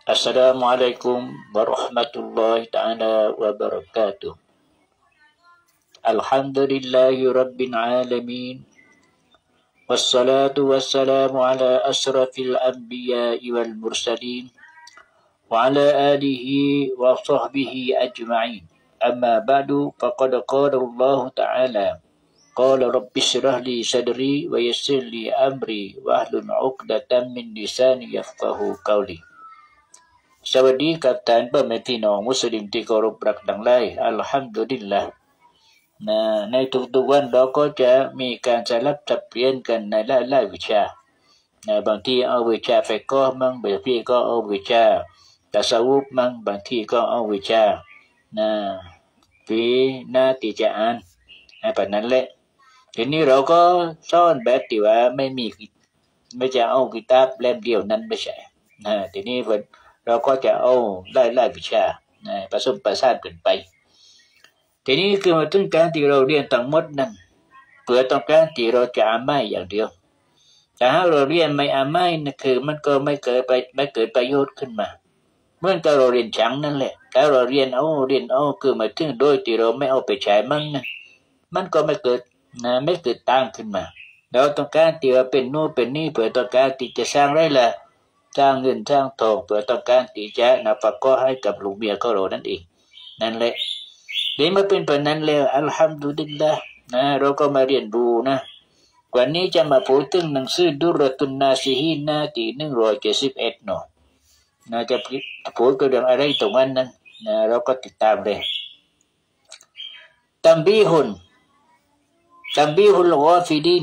Assalamualaikum warahmatullahi ta'ala wabarakatuh. Alhamdulillahi rabbil alamin. Wassalatu wassalamu ala asrafil anbiya'i wal mursalin wa ala alihi wa sahbihi ajma'in. Amma ba'du faqad qala Allah ta'ala qala rabbi shrah li sadri wa yassir li amri wa ahlul 'uqdatam min lisani yafqahu qawli. สวัสดีกับท่านพ่อแม่พี่น้องมุสลิมที่เคารพรักทั้งหลายอัลฮัมดุลิลละห์ในทุกๆวันเราก็จะมีการสลับสับเปลี่ยนกันในหลายๆวิชาบางทีเอาวิชาฟิกห์มั่งบางทีก็เอาวิชาตัสวุฟมั่งบางทีก็เอาวิชาฟีนาติจานแบบนั้นแหละทีนี้เราก็สอนแบบที่ว่าไม่จะเอากิตาบเล่มเดียวนั้นไม่ใช่ทีนี้เราก็จะเอาไล่วิชาผสมประสานกันไปทีนี้คือมาถึงการที่เราเรียนทั้งหมดนั้นเพื่อต้องการที่เราจะอามัยอย่างเดียวแต่ถ้าเราเรียนไม่อามัยนั่นคือมันก็ไม่เกิดประโยชน์ขึ้นมาเหมือนกับเราเรียนช่างนั่นแหละถ้าเราเรียนเอาคือมาถึงโดยที่เราไม่เอาไปใช้มันก็ไม่เกิดตั้งขึ้นมาเราต้องการที่ว่าเป็นนู่นเป็นนี่เพื่อต้องการที่จะสร้างไรล่ะสร้างเงินสร้างทองเพื่อต้องการที่จะนับประกอบให้กับลูกเมียของเรานั่นเองนั่นแหละนี่มาเป็นแบบนั้นแล้วอัลฮัมดุลิลละห์เราก็มาเรียนรู้วันนี้จะมาพูดถึงหนังสือดุรตุนนาซิฮีนที่171เนาะจะพูดเรื่องอะไรตรงนั้นเราก็ติดตามเลยตัมบีฮุลกอฟิลิน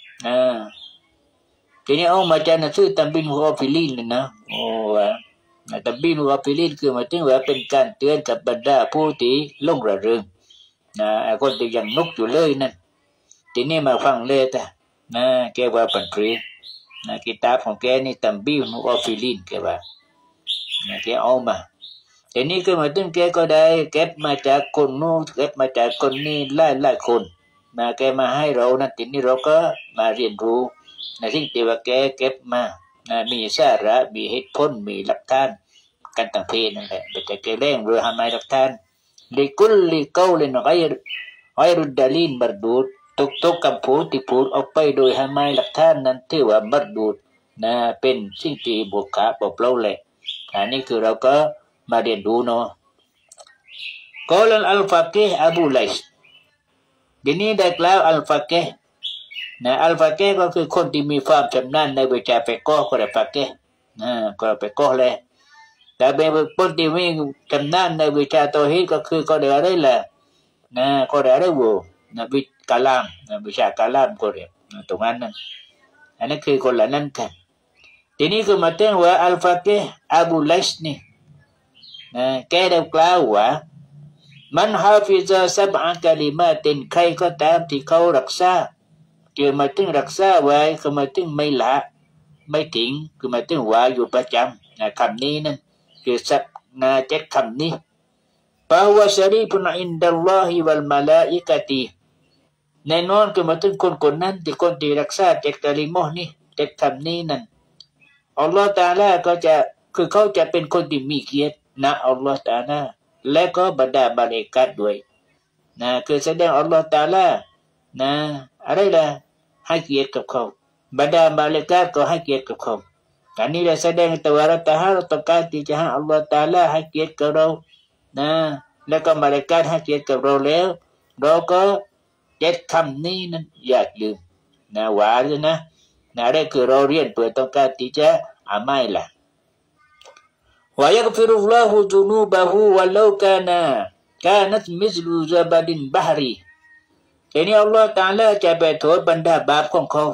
ทีนี้เอามาจากหนังสือตัมบีฮุลกอฟิลินเลยนะตัมบีฮุลกอฟิลินคือหมายถึงว่าเป็นการเตือนกับบรรดาผู้ที่หลงระเริงคนที่ยังนุกอยู่เลยนั่นทีนี้มาฟังเลยแต่แกว่าปันตรีกิตาบของแกนี่ตัมบีฮุลกอฟิลินแกว่าแกเอามาทีนี้คือหมายถึงแกก็ได้เก็บมาจากคนนู้นเก็บมาจากคนนี้หลายคนแกมาให้เรานะทีนี้เราก็มาเรียนรู้ในสิ่งที่ว่าแกเก็บมามีสาระมีเหตุผลมีหลักฐานกันต่างเพศนั่นแหละแต่แกเร่งหรือทำไมหลักฐานลิกุลลิกาวลินไกรุดดาลินบัดดูดทุกคำพูดที่พูดออกไปโดยทำไมหลักฐานนั้นถือว่าบัดดูดเป็นสิ่งที่บวกขาบวกเล่าแหละอันนี้คือเราก็มาเรียนรู้เนาะกอลันอัลฟาเกห์อบูไลส์ทีนี้ได้กล่าวอัลฟาเกห์อัลฟาเกห์ก็คือคนที่มีความชำนาญในวิชาฟิกห์ก็ได้ฟาเกห์ก็ฟิกห์เลยแต่เป็นคนที่มีชำนาญในวิชาเตาฮีดก็คือก็ได้อะไรแหละก็ได้อะไรวูวิกาลามวิชากาลามก็เรียกตรงนั้นอันนั้นคือคนละนั้นกันทีนี้คือมาเตือนว่าอัลฟาเกห์อบูไลส์นี่แกได้กล่าวว่ามันฮาฟิซะซับอะกะลิมาตินใครก็ตามที่เขารักษาคือมาถึงรักษาไว้คือมาถึงไม่ละไม่ทิ้งคือมาถึงว่าอยู่ประจำคำนี้นั่นคือสับเจ็ดคำนี้ฟะฮุวะชะรีฟุนอินดัลลอฮิวัลมะลาอิกะตีแน่นอนคือมาถึงคนนั้นที่คนที่รักษาเจ็ดกะลิมอห์นี้เจ็ดคำนี้นั่นอัลลอฮฺตะอาลาก็จะคือเขาจะเป็นคนที่มีเกียรติอัลลอฮฺตะอาลาและก็บรรดามาลาอิกะฮ์ด้วยคือแสดงอัลลอฮฺตะอาลาอะไรล่ะให้เกียรติกับเขาบรรดามาลาอิกะฮ์ก็ให้เกียรติกับเขาอันนี้แสดงตัวเราต้องการที่จะให้อัลลอฮฺตะอาลาให้เกียรติกับเราแล้วก็มาลาอิกะฮ์ให้เกียรติกับเราแล้วเราก็เจ็ดคำนี้นั้นอย่าลืมว่าเลยนั่นคือเราเรียนเพื่อต้องการที่จะอามัยล่ะويغفر الله ذنوبه ولو كانت مثل زبد بحري ทีนี้อัลลอฮฺตะอาลาจะไปโทษบรรดาบาปของเขา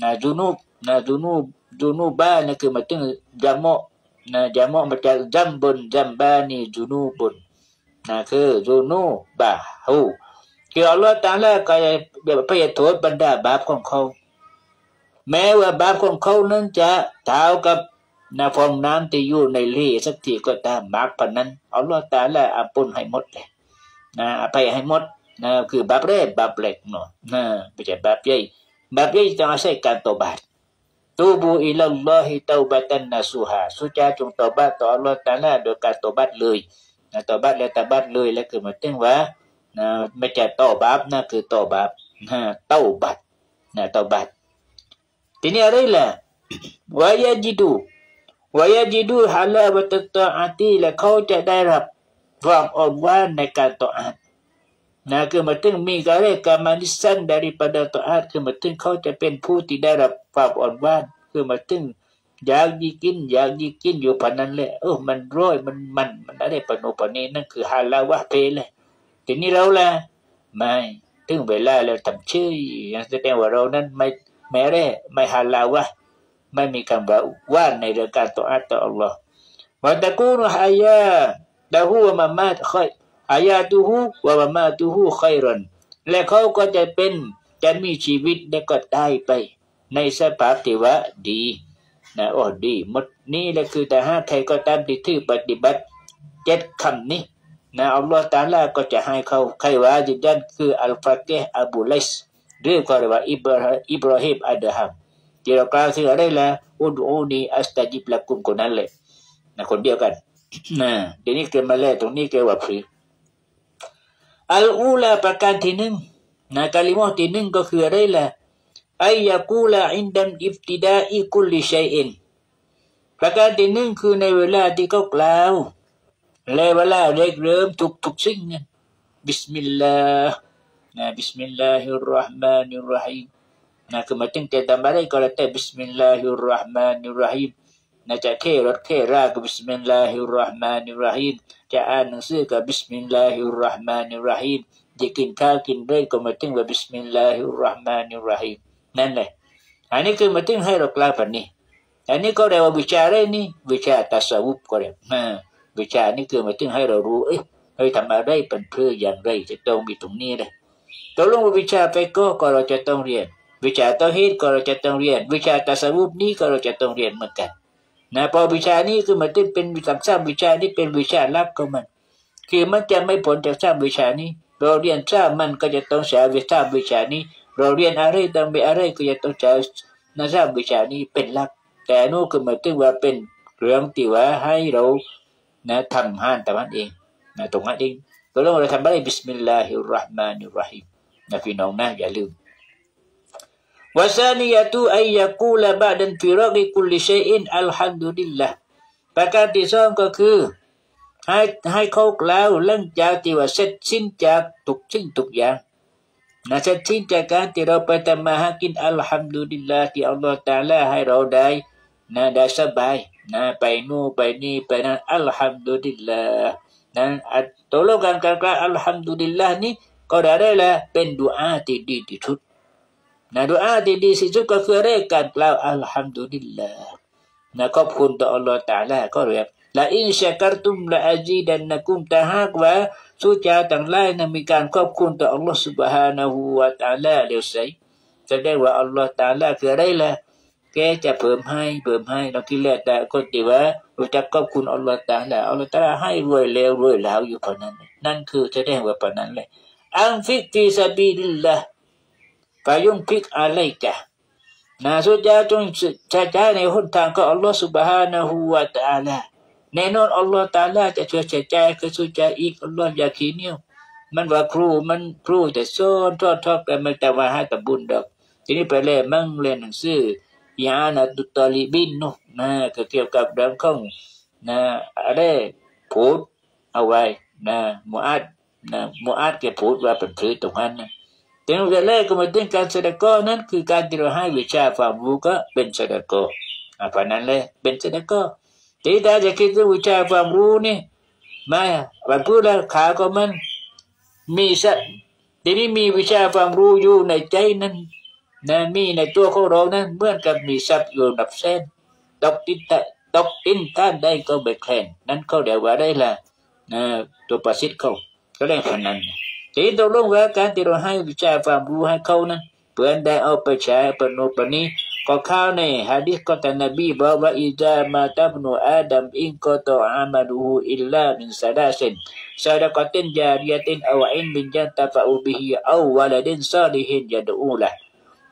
จุนูบานี่คือมาถึงจามะมาจากจัมบานี่จุนูบุนคือจุนูบาฮูคืออัลลอฮฺตะอาลาก็จะไปโทษบรรดาบาปของเขาแม้ว่าบาปของเขานั้นจะเท่ากับฟองน้ำที่อยู่ในเล่สักทีก็ตามมากปานนั้นอัลลอฮฺตะอาลาอภัยให้หมดเลยอภัยให้หมดคือบาปเล็กเนาะไม่ใช่บาปใหญ่ต้องอาศัยการตอบัต tubu ilallahi taubatan nasuha สุจาจงตอบัตต่ออัลเลาะห์ตะอาลาโดยการตอบัตเลยตอบัตและตะบัตเลยแล้วคือหมายถึงว่าไม่ใช่ตอบาปนะคือตอบาปเตาบัตตอบัตทีนี้อะไรล่ะวายาจิดูฮาลาวะตตออาตีและเขาจะได้รับความอ่อนหวานในการตออาตคือหมายถึงมีการmanisan daripada taat คือหมายถึงเขาจะเป็นผู้ที่ได้รับความอ่อนหวานคือหมายถึงอยากกินอยู่ปานนั้นแหละมันร้อยมันอะไรปานโนปานนี้นั่นคือฮาลาวะเพเลยทีนี้เราล่ะไม่ถึงเวลาแล้วทำชื่ออย่างแสดงว่าเรานั้นไม่ฮาลาวะไม่มีคำว่าในเรื่องการตออาตต่ออัลลอฮ์วะตะกูนฮายาดะฮูวะมะมาตค่อยอายาตูฮูวะวะมาตูฮูค็อยรันและเขาก็จะมีชีวิตและก็ตายไปในสภาพที่ว่าดีดีหมดนี่แหละคือแต่หากใครก็ตามที่ถือปฏิบัติ7คำนี้อัลลอฮฺตะอาลาก็จะให้เขาใครว่าจิดันคืออัลฟาเกห์อบูไลส์หรือก็เรียกว่าอิบราฮิมอัดฮัมที่เรากล่าวถึงอะไรล่ะอุดอูนีอัสตัจิบละกุมคนนั้นเลยคนเดียวกันเดี๋ยวนี้เกิดมาแล้วตรงนี้เกิดว่าพรีอัลอูลาประการที่หนึ่งกาลิมอที่หนึ่งก็คืออะไรล่ะอัยยะกูลาอินดัมอิฟติดาอิคุลิชัยอินประการที่หนึ่งคือในเวลาที่เขากล่าวและเวลาเริ่มทุกสิ่งบิสมิลลาห์บิสมิลลาฮิรเราะห์มานิรเราะฮีมคือมาถึงแต่ทำอะไรก็แล้วแต่บิสมิลลาฮิรเราะห์มานิรเราะฮีมจะแค่รถแค่ราก็บิสมิลลาฮิรเราะห์มานิรเราะฮีมจะอ่านหนังสือก็บิสมิลลาฮิรเราะห์มานิรเราะฮีมจะกินข้าวกินด้วยก็มาถึงว่าบิสมิลลาฮิรเราะห์มานิรเราะฮีมนั่นแหละอันนี้คือมาถึงให้เรากล่าวแบบนี้อันนี้ก็เรียกว่าวิชาอะไรนี่วิชาตัสวุฟก็เรียกวิชานี้คือมาถึงให้เรารู้ทำอะไรเป็นเพื่ออย่างไรจะต้องมีตรงนี้เลยตกลงว่าวิชาไปก็เราจะต้องเรียนวิชาเตาฮีดก็เราจะต้องเรียนวิชาตัสวุฟนี้ก็เราจะต้องเรียนเหมือนกันพอวิชานี้คือมันเป็นวิชาวิชานี้เป็นวิชาลับของมันคือมันจะไม่พ้นจากทราบวิชานี้เราเรียนทราบมันก็จะต้องใช้วิชานี้เราเรียนอะไรต้องมีอะไรก็จะต้องใช้ทราบวิชานี้เป็นหลักแต่นู่นคือมันถึงว่าเป็นเรื่องที่ว่าให้เราทำห้านแต่มันเองตรงนั้นเองก็ต้องเราทำอะไรบิสมิลลาฮิรเราะห์มานิรเราะฮีมพี่น้องนะอย่าลืมวะซานียะตุอัยยะกูลบะดันฟิรอกิคุลิชัยอินอัลฮัมดุลิลลาห์ประการที่สองก็คือให้เขากล่าวหลังจากที่ว่าเสร็จสิ้นจากทุกสิ่งทุกอย่างเสร็จสิ้นจากการที่เราไปทำมาหากินอัลฮัมดุลิลลาห์ที่อัลลอฮฺตะอาลาให้เราได้สบายไปนู่นไปนี่ไปนั่นอัลฮัมดุลิลลาห์ตกลงการกล่าวอัลฮัมดุลิลลาห์นี้ก็ได้ละเป็นดุอาที่ดีที่สุดดุอาที่ดีที่สุดก็คือเรื่องการกล่าวอัลฮัมดุลิลลาห์ขอบคุณต่ออัลลอฮฺตะอาลาก็เรียกละอินชักรตุมละอาจีดันนะกุมแต่หากว่าสุจาต่างหลายมีการขอบคุณต่ออัลลอฮฺ سبحانه และ تعالى เดี๋ยวใส่แสดงว่าอัลลอฮฺ تعالى คืออะไรล่ะแกจะเพิ่มให้เราที่แรกแต่คนที่ว่ารู้จักขอบคุณอัลลอฮฺ تعالى อัลลอฮฺ تعالى ให้รวยแล้วอยู่พอนั้นนั่นคือแสดงว่าพอนั้นเลยอันฟิกฟีซาบิลิลลาห์ฟายุนฟิกอะไรกะสุจาจงใช้ในหนทางของอัลลอฮฺ سبحانه และ تعالىแน่นอนอัลลอฮฺตะอาลาจะช่วยใจคือสุจาอีกอัลลอฮฺอย่าขี้เหนียวมันว่าครูแต่ซ้อนทอดแต่ไม่แต่ว่าให้แต่บุญดอกทีนี้ไปเล่มั่งเรียนหนังสือยานะตุตอลิบินเนาะก็เกี่ยวกับเรื่องของอะไรพูดเอาไว้มุอาดแกพูดว่าเป็นพืชตรงนั้นแต่เรื่องแรกก็มาถึงการแสดงก้อนั้นคือการที่เราให้วิชาความรู้ก็เป็นแสดงก้อเพราะนั้นเลยเป็นแสดงก้อทีนี้ถ้าจะคิดถึงวิชาความรู้นี่ไม่วันพูดแล้วขาก็มันมีสักทีนี้มีวิชาความรู้อยู่ในใจนั้นมีในตัวของเรานั้นเหมือนกับมีทรัพย์อยู่นับแสนตกตินท่านได้ก็ไม่แคลนนั้นเขาเรียกว่าได้ละตัวประสิทธิ์เขาก็เรียกขนาดทีนี้ตกลงว่าการที่เราให้วิชาความรู้ให้เขานั้นเพื่อนได้เอาไปใช้ปนปนี้ก็เข้าในหะดีษของท่านนบีบอกว่าอิจามาตับนุอาดัมอินกอตออามัลูอิลลามินซาดาซินซาดะกะตินจาริยะตินเอาอินมินยันตะฟะอูบิฮิเอาวะลาดินซาลิฮินยะดูละ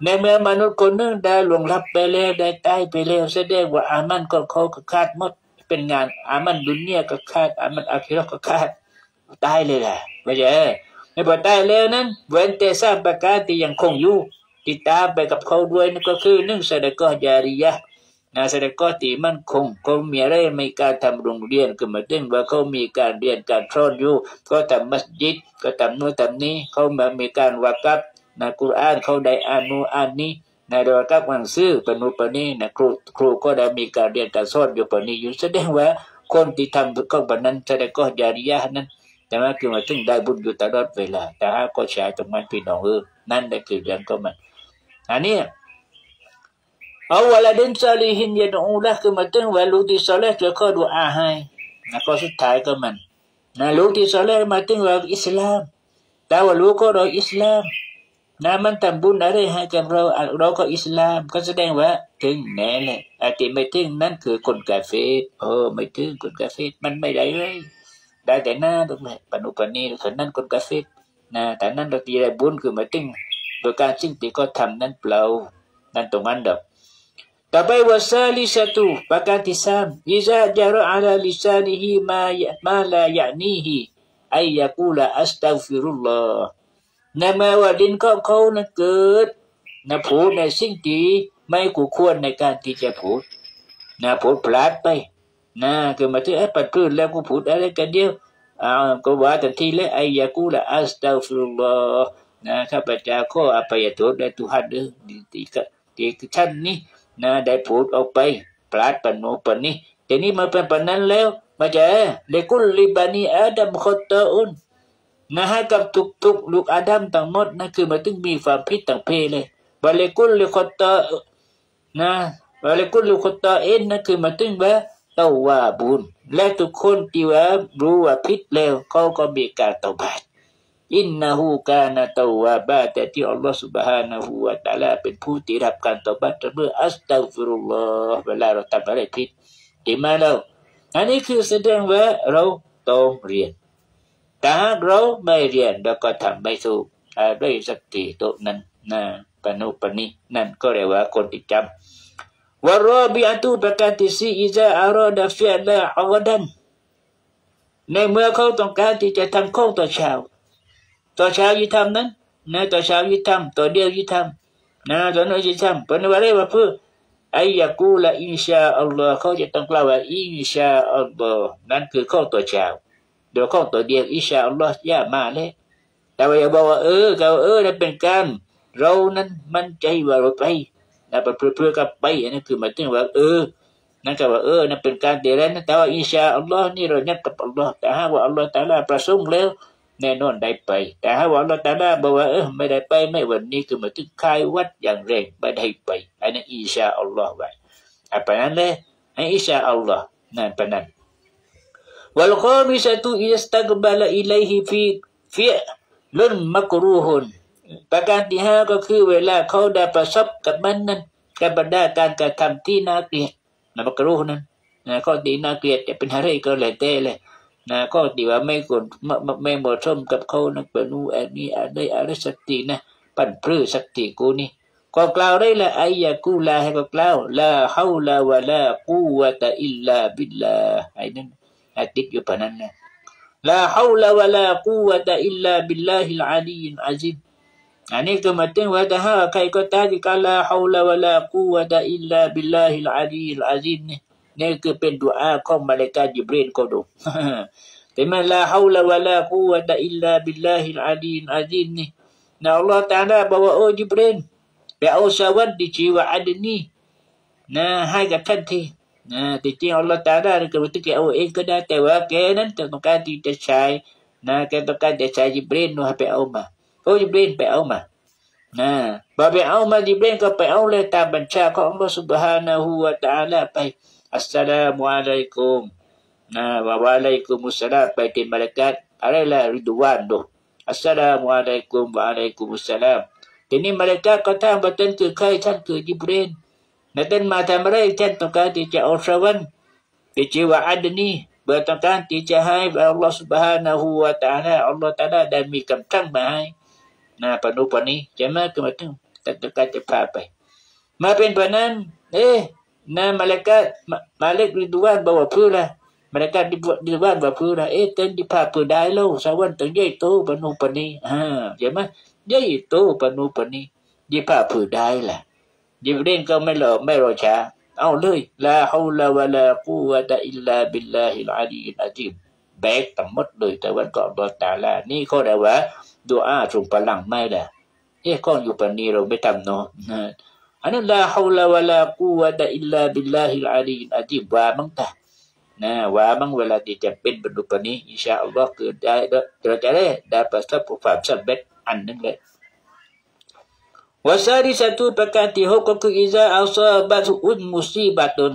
ในเมื่อมนุษย์คนนึงได้หลวงรับไปแล้วได้ตายไปแล้วแสดงว่าอามันก็เขาก็ขาดหมดเป็นงานอามันดุนเนียก็ขาดอามันอาคิเราะห์ก็ขาดตายเลยแหละไม่ใช่ไม่พอตายแล้วนั้นเว้นแต่สร้างประการที่ยังคงอยู่ติดตามไปกับเขาด้วยนั่นก็คือหนึ่งซะดะกอฮ์ญาริยะห์ซะดะกอฮ์ที่มั่นคงเขามีอะไรมีการทำโรงเรียนก็หมายถึงว่าเขามีการเรียนการสอนอยู่ก็ทำมัสยิดก็ทำโน่นทำนี้เขามีการวากับกุรอานเขาได้อ่านโน่นอ่านนี้โดยกับหนังสือปนุปนี้ครูก็ได้มีการเรียนการสอนอยู่ปนี้อยู่แสดงว่าคนที่ทำก็แบบนั้นซะดะกอฮ์ญาริยะห์นั้นแต่ว่าคือหมายถึงได้บุญอยู่ตลอดเวลาแต่หากก็ใช้ตรงนั้นพี่น้องนั่นได้คือเรื่องก็มันอันนี้เอาวลาดินซาลิฮินยะดูละคือหมายถึงว่าลูกที่ซอเลห์จะขอดุอาให้ก็สุดท้ายก็มันลูกที่ซอเลห์หมายถึงว่าอิสลามแต่ว่าลูกก็รออิสลามมันทำบุญอะไรให้กับเราก็อิสลามก็แสดงว่าถึงแน่แหละที่ไม่ถึงนั่นคือคนกาเฟรไม่ถึงคนกาเฟรมันไม่ได้เลยได้แต่หน้าตรงนี้ปนุปนีคือนั่นคนกาเฟรแต่นั่นเราที่ได้บุญคือหมายถึงโดยการสิ่งที่ก็ทำนั้นเปล่านั่นตรงนั้นดอกต่อไปว่าซาลิซาตุประการที่สามอิซาจาระอัลลิซานิฮิมาลายะนีฮิอัยยะกูลาอัสตัฆฟิรุลลอฮ์แม้ว่าดินของเขานั้นเกิดพูดในสิ่งที่ไม่คู่ควรในการที่จะพูดพูดพลาดไปคือมาที่ปัดพื้นแล้วกูพูดอะไรกันเดียวก็ว่าทันทีเลยอัยยะกูลาอัสตัฆฟิรุลลอฮ์ข้าพเจ้าขออภัยโทษแด่ทุกท่านที่ท่านนี้ได้พูดออกไปพลาดปนโนปนนี้แต่นี้มาเป็นปนนั้นแล้วมาจะเลกุลลิบานีอาดัมขอตาอุนให้กับทุกลูกอาดัมทั้งหมดคือมาถึงมีความผิดต่างเพศเลยวะเลกุลลิขอตาวะเลกุลลิขอตาเอ็นคือมาถึงว่าเตาวาบุญและทุกคนที่ว่ารู้ว่าผิดแล้วเขาก็มีการเตาบาดอินนะฮูกานะตาวาบะแต่ที่อัลลอฮฺ سبحانه และ تعالى เป็นผู้ที่รับการเตาบาดเมื่ออัสตัฆฟิรุลลอฮ์เวลาเราทำอะไรผิดที่มาแล้วอันนี้คือแสดงว่าเราต้องเรียนแต่หากเราไม่เรียนเราก็ทำไม่ถูกด้วยสักทีตัวนั้นปนุปนินั่นก็เรียกว่าคนที่จำวะรอบิอะตุประการที่สี่อิซาอารอดะฟิอละอักดันในเมื่อเขาต้องการที่จะทำของต่อเช้ายิ่งทำนั้นต่อเช้ายิ่งทำต่อเดียวยิ่งทำต่อน้อยยิ่งทำเป็นอะไรวะเพื่ออัยยะกูลาอินชาอัลลอฮ์เขาจะต้องกล่าวว่าอินชาอัลลอฮ์นั่นคือของต่อเช้าเดี๋ยวของตัวเดียวอินชาอัลลอฮ์ย่ามาเลยแต่ว่าอย่าบอกว่านั่นเป็นการเรานั้นมั่นใจว่าเราไปเพื่อกับไปอันนั้นคือหมายถึงว่านั่นก็ว่านั่นเป็นการเดรัจแต่ว่าอินชาอัลลอฮ์นี่เรานัดกับอัลลอฮ์แต่หากว่าอัลลอฮ์ตะอาลาประสงค์แล้วแน่นอนได้ไปแต่หากว่าอัลลอฮ์ตะอาลาบอกว่าไม่ได้ไปไม่วันนี้คือหมายถึงคายวัดอย่างแรงไม่ได้ไปอันนั้นอินชาอัลลอฮ์ไว้apaนั้นเลยอินชาอัลลอฮ์นั่นเป็นนั้นwal khamisatu istaqbala ilaihi fi fi'lun makruhun ประการที่ห้าก็คือเวลาเขาได้ประสบกับมันนั้นกับบรรดาการกระทำที่น่าเกลียดมักรูฮ์นั้นข้อที่น่าเกลียดจะเป็นอะไรก็แล้วแต่เลยข้อที่ว่าไม่ควรไม่เหมาะสมกับเขาเป็นอันนี้อะไรสักทีปั่นพลื้สักทีกูนี่ก็กล่าวได้ละอัยยะกูลาให้ก็กล่าวลาฮาวลาวะลากุวะตะอิลลาบิลลาไอ้นั่นติดอยู่ปะนั้นลาฮาวลาวะลากุวะตะอิลลาบิลลาฮิลอาลียิลอาซิมอันนี้ก็หมายถึงว่าถ้าหากใครก็ตามที่กล่าวลาฮาวลาวะลากุวะตะอิลลาบิลลาฮิลอาลียิลอาซิมนี่คือเป็นดุอาของมลาอิกะฮ์ญิบรีลก็ดูแต่มันลาฮาวลาวะลากุวะตะอิลลาบิลลาฮิลอาลียิลอาซิมนี่อัลลอฮฺตะอาลาบอกว่าโอ้ญิบรีลไปเอาสวรรค์ที่ชื่อว่าอัดนีให้กับท่านทีที่จริงอัลลอฮฺตะอาลาก็ไม่ต้องแกเอาเองก็ได้แต่ว่าแกนั้นต้องการที่จะใช้แกต้องการจะใช้ญิบรีลให้ไปเอามาโอ้ญิบรีลไปเอามาพอไปเอามาญิบรีลก็ไปเอาเลยตามบัญชาของอัลลอฮฺ سبحانه และ تعالى ไปอัสสลามุอะลัยกุมวะอะลัยกุมุสสลามไปที่มลาอิกะฮ์อะไรล่ะริดวานดูอัสสลามุอะลัยกุมวะอะลัยกุมุสสลามทีนี้มลาอิกะฮ์ก็ถามว่าท่านคือใครท่านคือญิบรีลท่านมาทำอะไรท่านต้องการที่จะเอาสวรรค์ที่ชื่อว่าอัดนีเพื่อต้องการที่จะให้อัลลอฮฺ سبحانه และ تعالى อัลลอฮฺ تعالى ได้มีคำสั่งมาให้ปนุปนี้ใช่ไหมก็มาถึงแต่ต้องการจะพาไปมาเป็นแบบนั้นนะmalaikat Ridwan bawa pula malaikat Ridwan bawa pula ten di papa dai lo sawan teng ye to panu pani vậy mà ye to panu pani di papa dai là di ren kauไม่รอช้าเอาเลยลาฮาวลาวะลากุวะตะอิลลาบิลลาฮิลอาลีฮิลอาซีมแบกทั้งหมดเลยแต่วันก่อนอัลเลาะห์ตะอาลานี่เขาเรียกว่าดุอาส่งพลังไม่ล่ะก่อนอยู่ปานนี้เราไม่ทำเนาะอันนั้นลาฮาวลาวะลากุวะตะอิลลาบิลลาฮิลอาลีฮิลอาซีมว่ามั้งตาว่ามั้งเวลาที่จะเป็นบรรลุปานนี้อินชาอัลลอฮ์คือได้เราจะได้dapat satuความสำเร็จอันนึงเลยwasari satu perkara hukum iza asabatun musibatun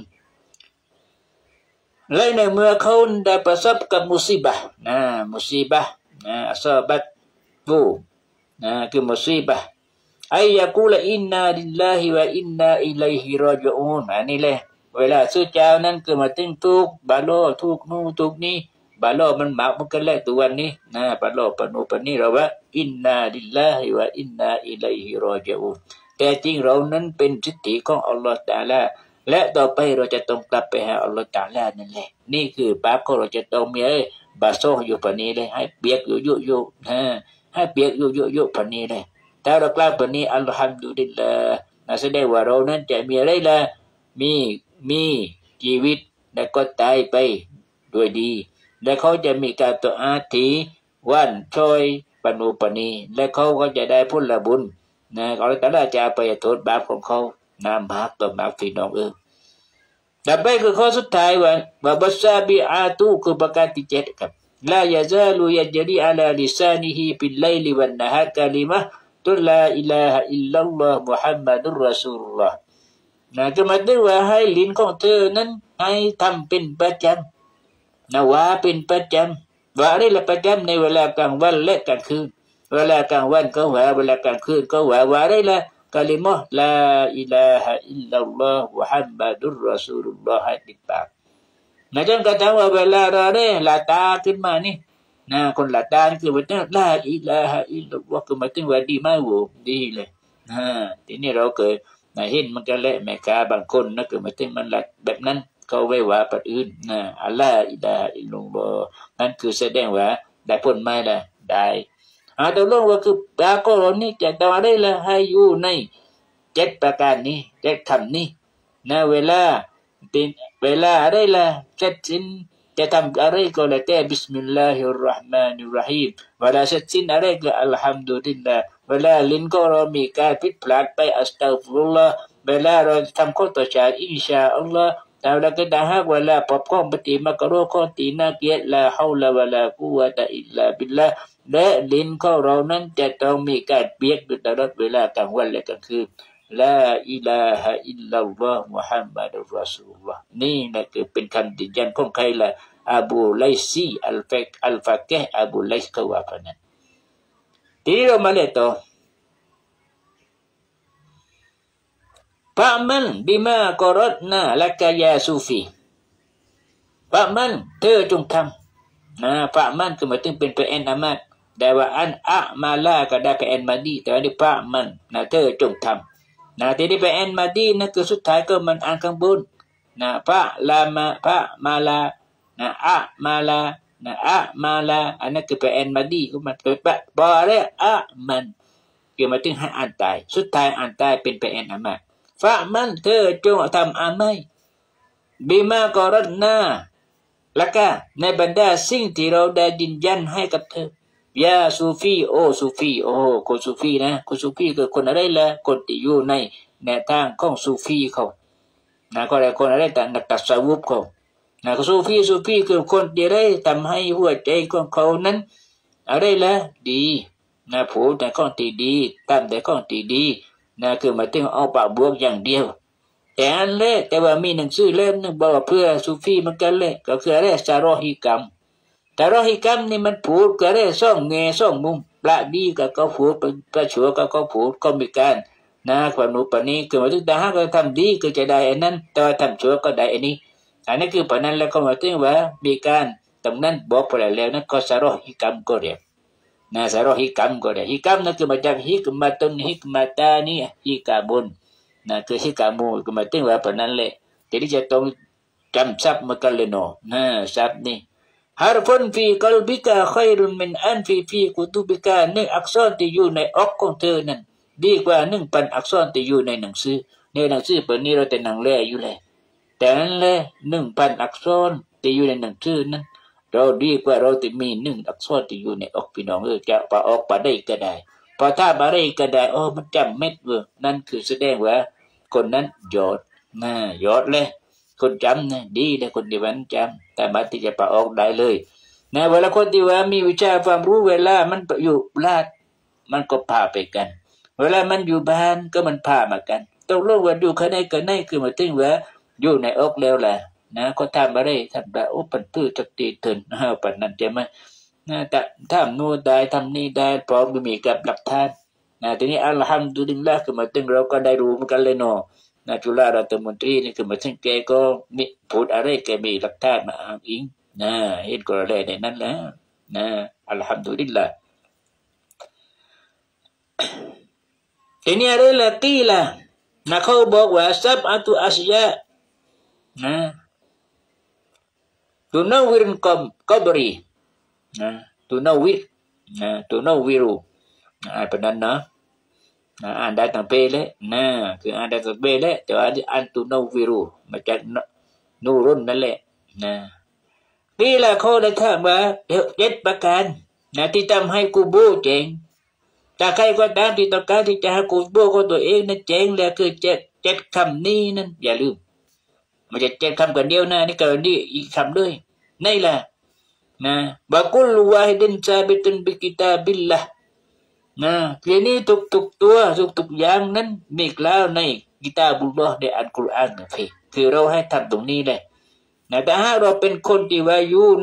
และในเมื่อเขาได้ประสบกับมุซีบะห์มุซีบะห์asabat คือมุซีบะห์ยะกูลอินนาลิลลาฮิวะอินนาอิลัยฮิรอญิอูนนี่แหละเวลาสุจานั้นคือมาถึงทุกบาโลทุกนู่ทุกนี้บาโลมันมากมันกันแหละตัวนี้บาโลปนุปนี้เราว่าอินนาลิลลาฮิวะอินนาอิลัยฮิรอญิอูนแต่จริงเรานั้นเป็นสิทธิของอัลลอฮฺตะอาลาและต่อไปเราจะต้องกลับไปหาอัลลอฮฺตะอาลานั่นแหละนี่คือบาปของเราจะต้องมีบาโซอยู่ปนี้เลยให้เปียกอยู่ให้เปียกอยู่ปนี้เลยถ้าเรากลับปนี้อัลฮัมดุลิลลาห์แสดงว่าเรานั้นจะมีอะไรล่ะมีชีวิตและก็ตายไปด้วยดีและเขาจะมีการตัวอาทิวันช่วยปนุปนีและเขาก็จะได้ผลบุญอัลลอฮฺตะอาลาจะไปโทษบาปของเขาน้ำหักต่อมาพี่น้องต่อไปคือข้อสุดท้ายว่าบัสซาบิอาตูคือประการที่7ครับลายะซาลูยัจรีอะลาลิซานิฮิบิลไลลิวันนะฮารกะลิมะตุลาอิลาฮะอิลลัลลอฮ์มุฮัมมัดุรรอซูลุลลอฮ์ก็หมายถึงว่าให้ลิ้นของเธอนั้นให้ทำเป็นประจำว่าเป็นประจำว่าได้ละประจำในเวลากลางวันและกลางคืนเวลากลางวันก็ว่าเวลากลางคืนก็ว่าได้ละกะลิมะห์ลาอิลาฮะอิลลัลลอฮ์มุฮัมมัดุรรอซูลุลลอฮ์ให้ติดปากจนกระทั่งว่าเวลาเราได้ละตาขึ้นมานี่คนละตาคือว่าลาอิลาฮะอิลลัลลอฮ์คือหมายถึงว่าดีมากดีเลยทีนี้เราเคยเห็นมันก็แหละแม่ค้าบางคนนะคือหมายถึงมันละแบบนั้นเขาไว้ว่าปัดอื่นอัลลาอิลาฮะอิลลัลลอฮ์นั่นคือแสดงว่าได้ผลไม่ละได้ตกลงว่าคือปากของเรานี่จะทำอะไรล่ะให้อยู่ใน7ประการนี้7คำนี้เวลาอะไรล่ะเสร็จสิ้นจะทำอะไรก็แล้วแต่บิสมิลลาฮิรเราะห์มานิรเราะฮีมเวลาเสร็จสิ้นอะไรก็อัลฮัมดุลิลลาห์เวลาลิ้นของเรามีการผิดพลาดไปอัสตัฆฟิรุลลอฮ์เวลาเราทำข้อต่อชาอินชาอัลลอฮ์แต่เราก็ได้หากเวลาปรับข้อปฏิมากรโข้อตีน่าเกลียดลาฮาวลาวะลากุวะตะอิลลาบิลลาห์และลิ้นของเรานั้นจะต้องมีการเปียกอยู่ตลอดเวลากลางวันและกลางคืนลาอิลาฮะอิลลัลลอฮ์มุฮัมมัดุรรอซูลุลลอฮ์นี่นะคือเป็นคำยืนยันของใครล่ะอบูไลซีอัลฟะเกฮ์อบูไลซ์ก็ว่าพนั้นทีนี้เรามาเลยต่อฟะมันบิมากอรัตนาลักยาซูฟีฟะมันเธอจงทำฟะมันคือหมายถึงเป็นตัวแอนอามัดแต่ว่าอันอะมาลาก็ได้เป็นแอนมาดีแต่ว่านี่ฟะมันเธอจงทำทีนี้เป็นแอนมาดีนั่นคือสุดท้ายก็มันอ่านข้างบนฟะมาลาอะมาลาอะมาลาอันนั้นคือเป็นแอนมาดีก็มันเป็นบออะไรอะมันคือหมายถึงให้อ่านตายสุดท้ายอ่านตายเป็นแอนอามัดฟะมันเธอจงทำอามัยบิมากอรัตนาแล้วก็ในบรรดาสิ่งที่เราได้ยืนยันให้กับเธอยาซูฟีซูฟีคนซูฟีนะคนซูฟีคือคนอะไรล่ะคนที่อยู่ในแนวทางของซูฟีเขาก็ได้คนอะไรแต่นักตัสวุบเขาซูฟีคือคนที่ได้ทำให้หัวใจของเขานั้นอะไรล่ะดีผูกแต่ข้องที่ดีตามแต่ข้องที่ดีคือหมายถึงเอาปากบวกอย่างเดียวแต่อันเละแต่ว่ามีหนังสือเล่มนึงบอกว่าเพื่อซูฟีมันกันเละก็คืออะไรซารอฮิกัมนี่มันผูกก็ได้ซ่องเงยซ่องมุมปลาดีกับเขาผูกประชัวกับเขาผูกก็มีการความรู้ปนี้คือหมายถึงถ้าหากเราทำดีก็จะได้อันนั้นแต่ว่าทำชั่วก็ได้อันนี้อันนี้คือปนั้นแล้วก็หมายถึงว่ามีการตรงนั้นบอกไปแล้วนั้นก็ซารอฮิกัมก็เรียกนะสารฮิกัมก็ได้ฮิกัมนั่นคือมาจากฮิกมาตุนฮิกมาตานี่ฮิกาบุนนะคือฮิกามูก็มาถึงว่าปนั้นแหละjadiจะต้องจำศัพท์มากันเลยเนาะนะศัพท์นี่ฮาร์ฟันฟีกลบิกาขัยรุนมินอันฟีกุตุบิกาหนึ่งอักษรที่อยู่ในอกของเธอนั้นดีกว่า1,000อักษรที่อยู่ในหนังสือในหนังสือเปิดนี้เราแต่หนังแร่อยู่เลยแต่นั้นแหละ1,000อักษรที่อยู่ในหนังสือนั้นเราดีกว่าเราที่มี1อักษรที่อยู่ในอกพี่น้องจะปะออกปะได้ก็ได้พอถ้าปะได้ก็ได้โอ้มันจำเม็ดเว้ยนั่นคือแสดงว่าคนนั้นยอดนะยอดเลยคนจำนะดีเลยคนที่วันจำแต่มาที่จะปะออกได้เลยนะเวลาคนที่ว่ามีวิชาความรู้เวลามันอยู่ลาดมันก็พาไปกันเวลามันอยู่บ้านก็มันพามากันต้องรู้ว่าอยู่ข้างในกันในคือมาถึงว่าอยู่ในอกแล้วแหละนะก็ทำอะไรทำแบบโอ้ปันตื้อจักตีถึงปันนั้นใช่ไหมนะแต่ทำนู่นได้ทำนี่ได้พร้อมมีกับหลักฐานนะทีนี้อัลฮัมดุลิลละคือมาถึงเราก็ได้รู้เหมือนกันเลยเนาะนะจุฬารัฐมนตรีนี่คือมาถึงแกก็มีพูดอะไรแกมีหลักฐานมาอ้างอิงนะเห็นก็อะไรในนั้นแล้วนะอัลฮัมดุลิลละทีนี้อะไรล่ะกีล่ะนะเขาบอกว่าซับอัตุอัชยะนะตุนวิรกบรีนะตุนวิรนะตุนวิรุapaนั้นนะอ่านได้ตั้งเปเลยนะคืออ่านได้ตั้งเปเลยแต่ว่าอันตุนวิรุมาจากนูรุนนั่นแหละนะนี่แหละเขาได้ถามว่า7ประการนะที่ทำให้กูโบเจ๋งถ้าใครก็ตามที่ต้องการที่จะให้กูโบของตัวเองนั้นเจ๋งแล้วคือ7คำนี้นั่นอย่าลืมมันจะ7คำกันเดียวนะนี่ก็นี่อีกคำด้วยนี่แหละนะบากุลวาฮิดินซาบิตุนบิกิตาบิลละนะทีนี้ทุกตัวทุกอย่างนั้นมีกล่าวในกิตาบุลลอฮ์ในอัลกุรอานนะพี่คือเราให้ทำตรงนี้เลยนะแต่ถ้าเราเป็นคนที่ว่าอยู่ใน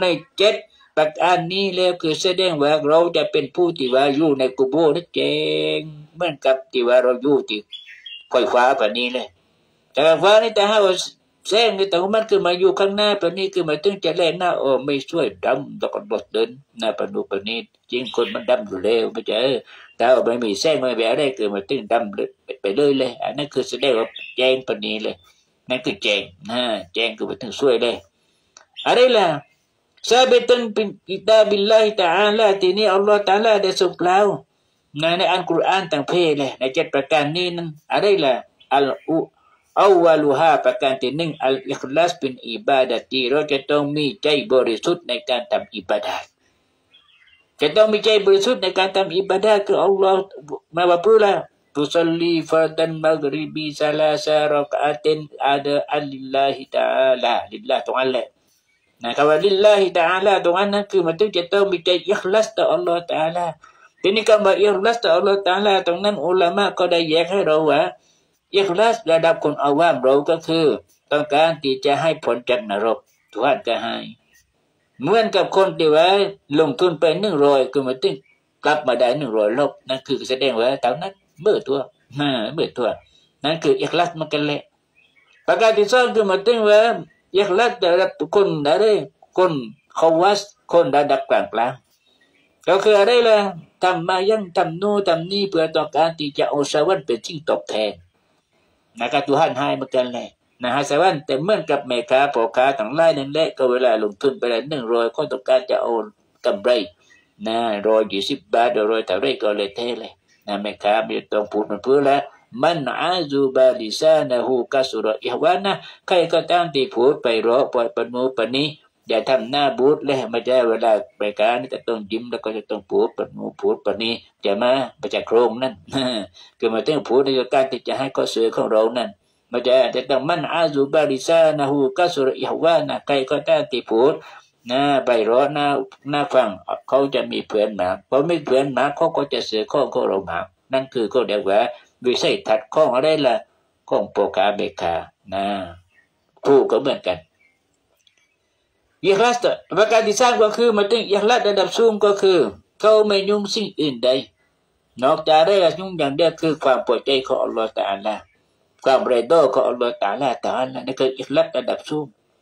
7ประการนี้แล้วคือแสดงว่าเราจะเป็นผู้ที่ว่าอยู่ในกุโบร์นั่นเองเหมือนกับที่ว่าเราอยู่ที่ไฟฟ้าแบบนี้เลยแต่ไฟฟ้านี่แต่ถ้าว่าแสงนี่แต่มันคือมาอยู่ข้างหน้าแบบนี้คือมาถึงจะแล่นหน้าโอ้ไม่ช่วยดำตะกอนบดเดินหน้าปนุปนี้จริงคนมันดำอยู่แล้วไม่ใช่แต่ว่าไม่มีแสงไม่แบบอะไรคือมาถึงดำไปเลยอันนั้นคือแสดงว่าแจ้งปนี้เลยนั่นคือแจ้งแจ้งคือมาถึงช่วยเลยอะไรล่ะซาบิตันเป็นกิตาบิลลาฮิตะอาลาทีนี้อัลลอฮฺตะอาลาได้ทรงกล่าวในอัลกุรอานต่างเพศเลยใน7ประการนี้นั้นอะไรล่ะอัลวาลูฮาประการที่1อัลอิคลาสเป็นอิบาดะที่เราจะต้องมีใจบริสุทธิ์ในการทำอิบาดะห์จะต้องมีใจบริสุทธิ์ในการทำอิบาดะห์คืออัลลอฮฺมาว่าพูดละตุซัลลีฟารดันมักริบีซาลาซารอกอาตินอาดะอัลลิลลาฮิตะอาลาลิลลาตุอัลลนะคำว่าลิลลาฮิตะอาลาตรงนั้นคือมันต้องจะต้องมีใจอิคลาสต่ออัลลอฮฺตะอาลาทีนี้คำว่าอิคลาสต่ออัลลอฮฺตะอาลาตรงนั้นอุลามะก็ได้แยกให้เราว่าอิคลาสระดับคนอาวามเราก็คือต้องการที่จะให้ผลจากนรกทุกท่านก็ให้เหมือนกับคนที่ว่าลงทุนไป100คือมาถึงกลับมาได้100ลบนั่นคือแสดงว่าตอนนั้นเบื่อตัวนั่นคืออิคลาสมันกันแหละประการที่2คือมาถึงว่าอิคลาสระดับคนอะไรคนเขาวัสคนระดับกลางๆก็คืออะไรล่ะทำมายังทำโน่ทำนี่เพื่อต้องการที่จะเอาสวรรค์เป็นสิ่งตอบแทนนะครับทุกท่านให้เหมือนกันเลยนะฮะสวรรค์แต่เหมือนกับแม่ค้าพ่อค้าทั้งหลายนั่นแหละก็เวลาลงทุนไปได้100ก็ต้องการจะเอากำไรนะ120 บาท100เท่าไรก็เลยเทเลยนะแม่ค้าไม่ต้องพูดมันเพื่อแล้วมันอาซูบาลิซานะฮูกัสุรอิฮวานะใครก็ตามที่พูดไปรอปล่อยปนูปนี้อย่าทำหน้าบูดเลยไม่ได้เวลาไปการนี่จะต้องยิ้มแล้วก็จะต้องพูดปนูพูดปนี้จะมาประจักษ์โครงนั่นคือมาต้องพูดในการที่จะให้ข้อเสือของเรานั่นไม่ได้จะต้องมันอาซูบาลิซานะฮูกัสุรอิฮวานะใครก็ตามที่พูดนะไปรอหน้าฟังเขาจะมีเพื่อนมาพอไม่เพื่อนมาเขาก็จะเสือข้อของเรามานั่นคือเขาเรียกว่าวิสัยทัศน์ของอะไรล่ะของโปกาเบคานะผู้ก็เหมือนกันอิคลาสประการที่3ก็คือมาถึงอิคลาสระดับสูงก็คือเขาไม่ยุ่งสิ่งอื่นใดนอกจากได้ยุ่งอย่างเดียวคือความพอใจของอัลลอฮฺตะอาลาความเรดโดของอัลลอฮฺตะอาลานั่นคืออิคลาสระดับสูง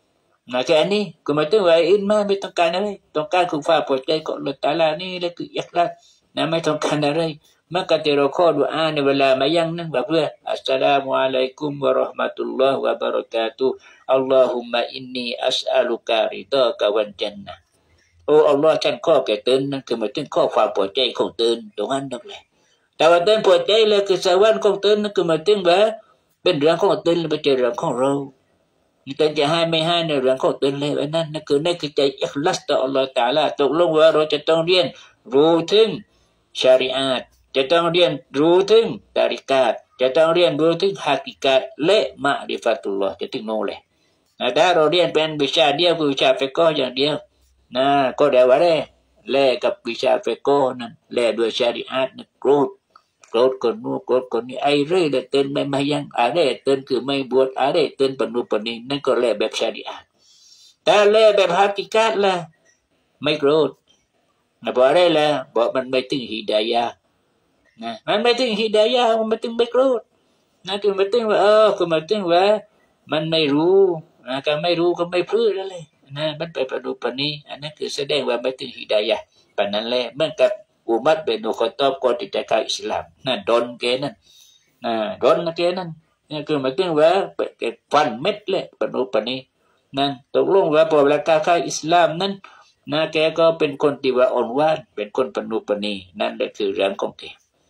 นะแค่นี้ก็หมายถึงว่าอินมาไม่ต้องการอะไรต้องการคือฟ้าพอใจก็อัลลอฮฺตะอาลานี่แหละคืออิคลาสนะไม่ต้องการอะไรmaka kitaขอดุอาในเวลามายังนั้นแบบว่าอัสสลามุอะลัยกุมวะเราะห์มะตุลลอฮ์วะบะเราะกาตุฮ์อัลลอฮุมมะอินนีอัสอะลุกะริฎอกะวัลญันนะห์โอ้อัลลอฮ์ฉันขอแก่ตนนั้นคือหมายถึงขอความพอใจของตนตรงนั้นนั่นแหละแต่ว่าตนพอใจแล้วคือสวรรค์ของตนนั้นคือหมายถึงว่าเป็นเรื่องของตนไม่ใช่เรื่องของเราตนจะให้ไม่ให้ในเรื่องของตนเลยอันนั้นนั่นคือใจอิคลาสต่ออัลลอฮ์ตะอาลาตกลงว่าเราจะต้องเรียนรู้ถึงชะรีอะห์จะต้องเรียนรู้ถึงตาริกาตจะต้องเรียนรู้ถึงฮากิกาตและมะริฟะตุลลอฮ์จะถึงโน่นเลยถ้าเราเรียนเป็นวิชาเดียวคือวิชาฟิกฮ์อย่างเดียวนะก็ได้ว่าได้แลกกับวิชาฟิกฮ์นั้นแลกด้วยชะรีอะห์นั้นโกรธคนนู้นโกรธคนนี้ไอ้เรื่องเตือนไม่ยังอะไรเตือนคือไม่บวชอะไรเตือนปนุปนินั่นก็แลกแบบชะรีอะห์แต่แลกแบบฮากิกาตล่ะไม่โกรธนะบอกอะไรล่ะบอกมันไม่ถึงฮิดายะห์นะมันไม่ถึงฮิดายะห์มันไม่ถึงไม่โกรธนะคือไม่ถึงว่าคือไม่ถึงว่ามันไม่รู้นะก็ไม่รู้ก็ไม่พลื้นั่นเลยนะมันไปประดุปนี้อันนั้นคือแสดงว่าไม่ถึงฮิดายะห์ปานนั้นแหละเหมือนกับอุมัรบินค็อฏฏอบก่อนที่จะเข้าอิสลามนะดอนแกนั่นดอนแกนั่นนี่คือไม่ถึงว่าฟันเม็ดเลยประดุปนี้นั่นตกลงว่าพอเวลาเข้าอิสลามนั้นนะแกก็เป็นคนที่ว่าอ่อนหวานเป็นคนประดุปนี้นั่นแหละคือเรื่องของแก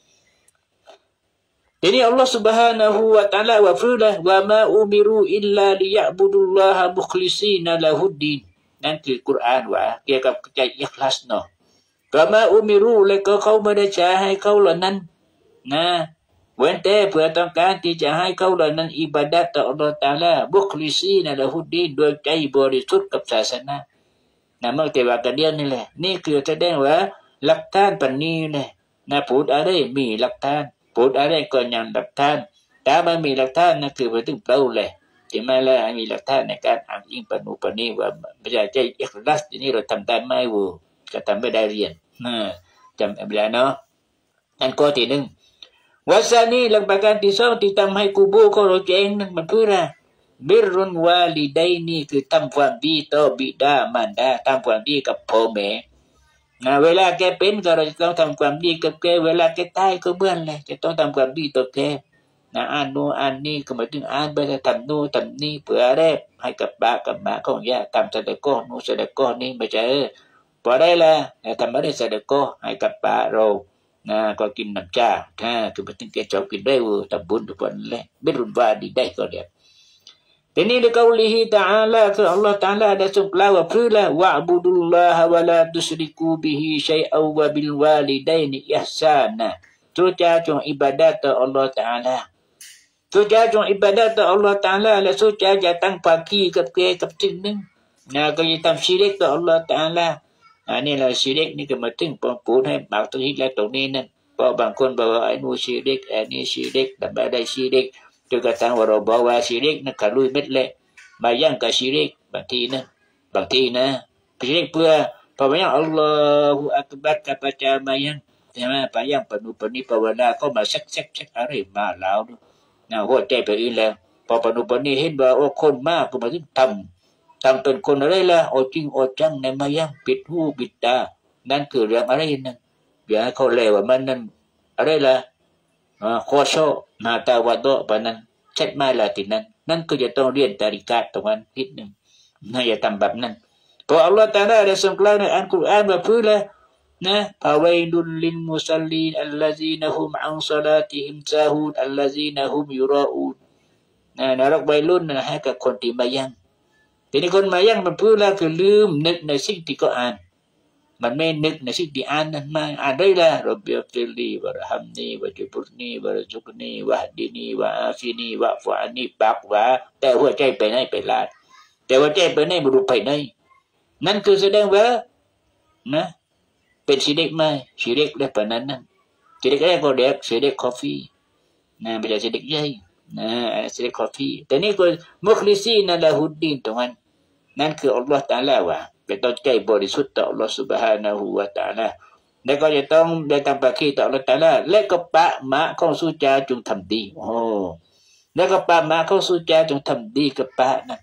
ทีนี้อัลลอฮฺ سبحانه และ تعالى ว่าฟื้นเลยว่ามาอุมิรูอิลลาลิยะบุดุลลอฮะมุคลิซีนละฮุดดีนนั่นคือกุรอานว่าเกี่ยวกับใจอิคลาสเนาะว่ามาอุมิรูและก็เขาไม่ได้ใช้ให้เขาเหล่านั้นนะเว้นแต่เพื่อต้องการที่จะให้เขาเหล่านั้นอิบาดะห์ต่ออัลลอฮฺ تعالى มุคลิซีนละฮุดดีนโดยใจบริสุทธิ์กับศาสนานะเมื่อแต่ว่ากันเดียวนี่แหละนี่คือแสดงว่าหลักฐานปันนี้แหละนะพูดอะไรมีหลักฐานพูดอะไรก็ยังหลักฐานถ้าไม่มีหลักฐานนั่นคือไปถึงเปล่าเลยที่ไม่แล้วมีหลักฐานในการอ้างอิงปนุปนิว่าไม่ใช่ใจอิคลาสที่นี่เราทำได้ไหมวูก็ทำไม่ได้เรียนจำเอาไว้เนาะนั่นข้อที่หนึ่งวัสนีหลักประการที่สองที่ทำให้กูโบของเราเองนั่นมันคืออะไรบิรุนวาลิดัยนี่คือทำความดีต่อบิดามารดาทำความดีกับพ่อแม่เวลาแกเป็นก็เราจะต้องทำความดีกับแกเวลาแกตายก็เหมือนเลยจะต้องทำความดีต่อแกอ่านโน่นอ่านนี่ก็หมายถึงอ่านไปจะทำโน่นทำนี่เผื่ออะไรให้กับป้ากับหมาของย่าทำสะดะก้อโน่นสะดะก้อนี่ไม่ใช่พอได้ละทำไม่ได้สะดะก้อให้กับป้าเราก็กินน้ำชาคือหมายถึงแกชอบกินได้ทำบุญทุกวันเลยไม่รุนวาดีได้ก็เดียวทีนี้ในกาลิฮิตาอัลลอฮ์คืออัลลอฮ์ตาอัลลอฮ์ได้ทรงกล่าวว่าพรือละวะบุดุลลาฮะวะลาตุชริกูบิฮิชัยอัวะบิลวาลิดัยนิอิห์ซานะทุกอย่างจงอิบาดะห์ต่ออัลลอฮ์ตาอัลลอฮ์ทุกอย่างจงอิบาดะห์ต่ออัลลอฮ์ตาอัลลอฮ์และทุกอย่างจะตั้งภาคีกับแกกับสิ่งหนึ่งก็จะทำชิริกต่ออัลลอฮ์ตาอัลลอฮ์นี่เราชิริกนี่ก็มาถึงปองปูนให้บางตัวฮิตและตรงนี้นั่นเพราะบางคนบอกว่าไอ้นู่นชิริกไอ้นี่ชิริกแต่ไม่ได้ชิริกจนกระทั่งว่าเราบอกว่าชิริกนั่นขาลุยเม็ดเละมาย่างกับชิริกบางทีนะชิริกเพื่อพอมาย่างอัลลอฮฺอักบัรกับพระเจ้ามาย่างใช่ไหมไปย่างปนุปนิภาวนาก็มาเช็คอะไรมาแล้วหัวใจไปอีกแล้วพอปนุปนิเห็นว่าโอ้คนมากก็มาถึงทำเป็นคนอะไรล่ะโอ้จริงโอ้จังในมาย่างปิดหูปิดตานั่นคือเรื่องอะไรนั่นอย่าให้เขาเล่ว่ามันนั่นอะไรล่ะโคโชนาตาวะโดปะนั้นเช็ดไม่ละทีนั้นนั่นก็จะต้องเรียนตาริกาตรงนั้นนิดหนึ่งอย่าทำแบบนั้นเพราะอัลลอฮฺตาลาได้ทรงกล่าวในอัลกุรอานว่าพื้นละฟาวัยลุลลิลมุซัลลีนอัลลซีนะฮุมอันศอลาติฮิมซาฮูนอัลลซีนะฮุมยุรออูนนรกวัยรุ่นให้กับคนที่มายังทีนี้คนมายังมันพื้นละคือลืมนึกในสิ่งที่ก็อ่านมันไม่นึกในสิ่งที่อ่านนั้นมาอ่านได้ละรับบิอัลลีวะรหัมนีวะจุบุรนีวะรซุกนีวะฮดีนีวะอาฟินีวะฟะอานีปากว่าแต่หัวใจไปไหนไปลาดแต่หัวใจไปไหนไม่รู้ไปไหนนั่นคือแสดงว่าเป็นชิริกไหมชิริกได้ปานนั้นชิริกแรกก็เด็กชิริกกาแฟไม่ใช่ชิริกใหญ่ชิริกกาแฟแต่นี่ก็มุคลิซีนละฮุดดีนตรงนั้นนั่นคืออัลลอฮฺตะอาลาว่าเป็นต้นใจบริสุทธิ์ต่ออัลลอฮฺ سبحانه และ تعالى และก็จะต้องได้ทำภาคีต่ออัลลอฮฺ تعالى และก็ปะมะของสุจาจงทำดีแล้วก็ปะมะของสุจาจงทำดีกับปะนั้น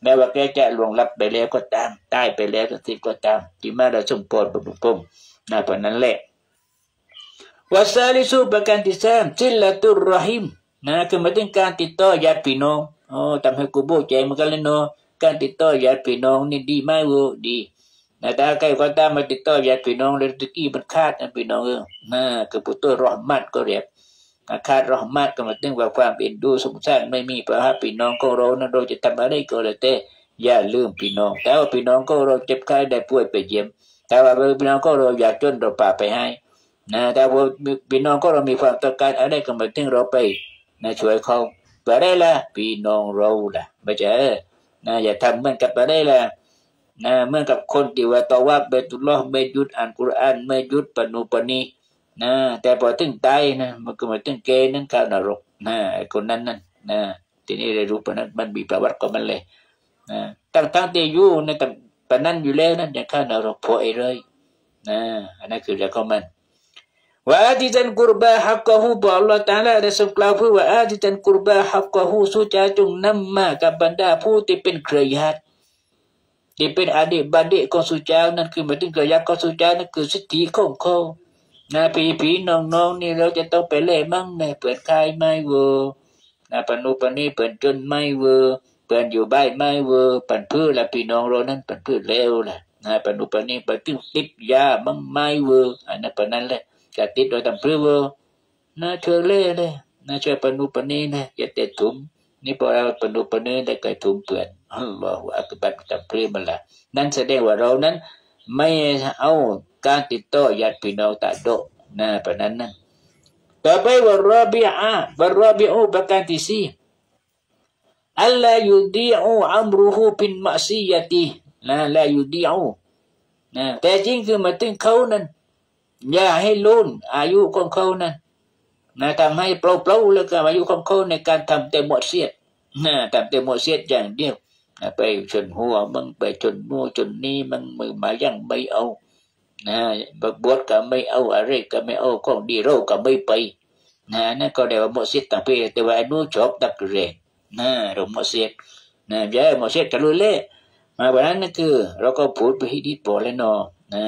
แม้ว่าแกจะล่วงลับไปแล้วก็ตามตายไปแล้วก็ตามที่มาเราสมโพธิบุญพงนะเพราะนั้นแหละวาซาลิสูประการที่สามซิลลาตุรรหิมนะคือหมายถึงการติดต่อญาติพี่น้องทำให้กูโบใจเหมือนกันเลยเนาะการติดต่อญาติพี่น้องนี่ดีไหมวะดีนะถ้าใครก็ตามมาติดต่อญาติพี่น้องเลยตะกี้มันขาดนะพี่น้องนะคือปุตตะรอห์มัดก็เรียกขาดรอห์มัดก็หมายถึงว่าความเอ็นดูสงสารไม่มีเพราะว่าพี่น้องของเรานั้นเราจะทำอะไรก็แล้วแต่อย่าลืมพี่น้องแต่ว่าพี่น้องของเราเจ็บไข้ได้ป่วยไปเยี่ยมแต่ว่าพี่น้องของเราอยากจนเราป่าไปให้นะแต่ว่าพี่น้องก็เรามีความต้องการอะไรก็หมายถึงเราไปนะช่วยเขาไปได้ละพี่น้องเราล่ะไม่ใช่นะอย่าทำเหมือนกับไปได้ละนะเหมือนกับคนที่ว่าต่อว่าเบตุลลอฮ์ไม่หยุดอ่านกุรอานไม่หยุดปนุปนีนะแต่พอถึงตายนะมันก็มาถึงเกณฑ์นั้นเข้านรกนะไอ้คนนั้นนะทีนี้ได้รู้ปนั้นมันมีประวัติของมันเลยนะตั้งแต่อยู่ในปนั้นอยู่แล้วนั้นยังเข้านรกพอไอ้เลยนะอันนั้นคือเรื่องของมันว่าอาดิจันกุรบาฮักกะฮูบอกอัลลอฮฺตะอาลาได้ทรงกล่าวเพื่อว่าอาดิจันกุรบาฮักกะฮูสุจาจงนำมากับบรรดาผู้ที่เป็นเครือญาติที่เป็นอดีตบัณฑิตของสุจานั่นคือหมายถึงเครือญาติของสุจานั่นคือสิทธิของเขานะพี่น้องนี่เราจะต้องไปเล่มั่งในเปิดคายไม่เวอนะปนุปนีเปิดจนไม่เวอเปิดอยู่ใบไม่เวอปันพื้นละพี่น้องเรานั้นปันพื้นเลวละนะปนุปนีเปิดถึงติดยามั่งไม่เวออันนั้นปนนั้นแหละจะติดโดยตำพรือว่าน่าเชื่อเล่เลยน่าเชื่อปนุปนีนะอย่าเตะถุมนี่พอเราปนุปนีได้ไก่ถุมเปลี่ยนอัลลอฮฺอักบัรตำพรือมันละนั่นแสดงว่าเรานั้นไม่เอาการติดต่อญาติพี่น้องตาโดนะปะนั้นนั่นต่อไปว่ารอบิอูประการที่สี่อัลลายุดีอูอัมรุฮูบินมัซียะตินะลายุดีอูนะแต่จริงคือมาถึงเขานั้นอย่าให้ล้นอายุของเขานั้นนะทำให้เปล่าๆแล้วก็อายุของเขาในการทำแต่หมดเสียดนะทำแต่หมดเสียดอย่างเดียวนะไปชนหัวมึงไปชนโน่นชนนี้มึงมือมายังไม่เอานะบวชก็ไม่เอาอะไรก็ไม่เอาของดีเราก็ไม่ไปนะนั่นก็เรียกว่าหมดเสียดต่างไปแต่ว่าอนุชอบตักเรนนะเราหมดเสียดนะอย่าหมดเสียดกันเลยเละมาวันนั้นนั่นคือเราก็พูดไปให้ดีพอแล้วเนาะนะ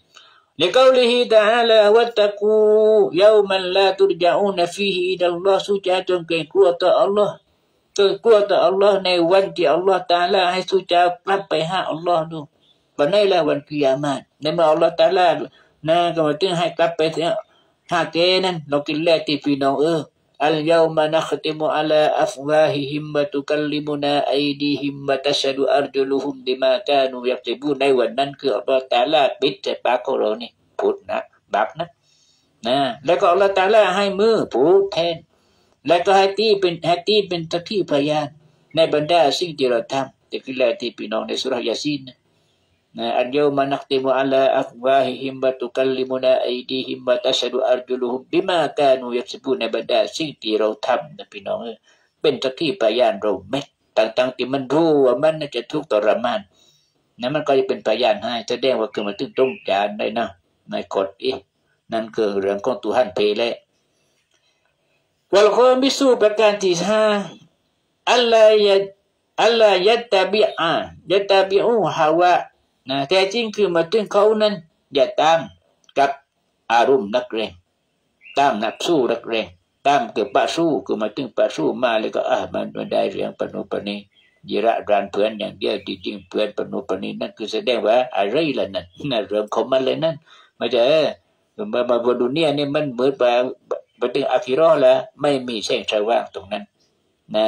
لقوله تعالى واتقوا يوما لا ترجعون فيه إلى الله สุจาจงเกรงกลัวต่ออัลลอฮ์จงกลัวต่ออัลลอฮ์ในวันที่อัลลอฮ์ตะอาลาให้สุจากลับไปหาอัลลอฮ์ดูวันนี้ละวันกิยามะฮ์ในเมื่ออัลลอฮ์ตะอาลานะก็มาถึงให้กลับไปหาแกนั้นเรากินแลที่พี่น้องاليوم نختم على أفواههم وتكلمنا أيديهم وتشهد أرجلهم بما كانوا يكسبون ในวันนั้นคืออัลลอฮฺตะอาลาปิดใจปากของเรานี่พูดนะบาปนะแล้วก็อัลลอฮฺตะอาลาให้มือพูดแทนแล้วก็ให้ตีเป็นสักขีพยานในบรรดาสิ่งที่เราทำแต่คือแลที่พี่น้องในสุราะห์ยาซีนอันยาวมานักติมุอัลลาอัฟวาฮิฮิมบะตุกัลลิมุนาอัยดีฮิมบะตัชดุอัรจุลุฮุมบิมากานูยักซิบูในบรรดาสิ่งที่เราทำนะพี่น้องเป็นสักขีพยานเราไหมต่างๆที่มันรู้ว่ามันจะทุกข์ทรมานนั้นมันก็จะเป็นพยานให้แสดงว่าคือมันถึงตรงจานได้นะในกฎนั่นคือเรื่องของตุฮันเพลวัลข้อมิสูประการที่ห้าอัลลายัตตาบิอูฮาวะนะแต่จริงคือมาถึงเขานั้นอย่าตามกับอารมณ์นักเรงตามนักสู้นักเรงตามเกี่ยวกับสู้คือมาถึงปะสู้มาแล้วก็มันได้เรื่องปนุปนียิระรานเพื่อนอย่างเดียวจริงๆเพื่อนปนุปนีนั่นคือแสดงว่าอะไรล่ะนั่นเรื่องของมันเลยนั่นไม่ใช่มาบนดุนเนี่ยนี่มันเหมือนไปถึงอาคิรอแล้วไม่มีแสงสว่างตรงนั้นนะ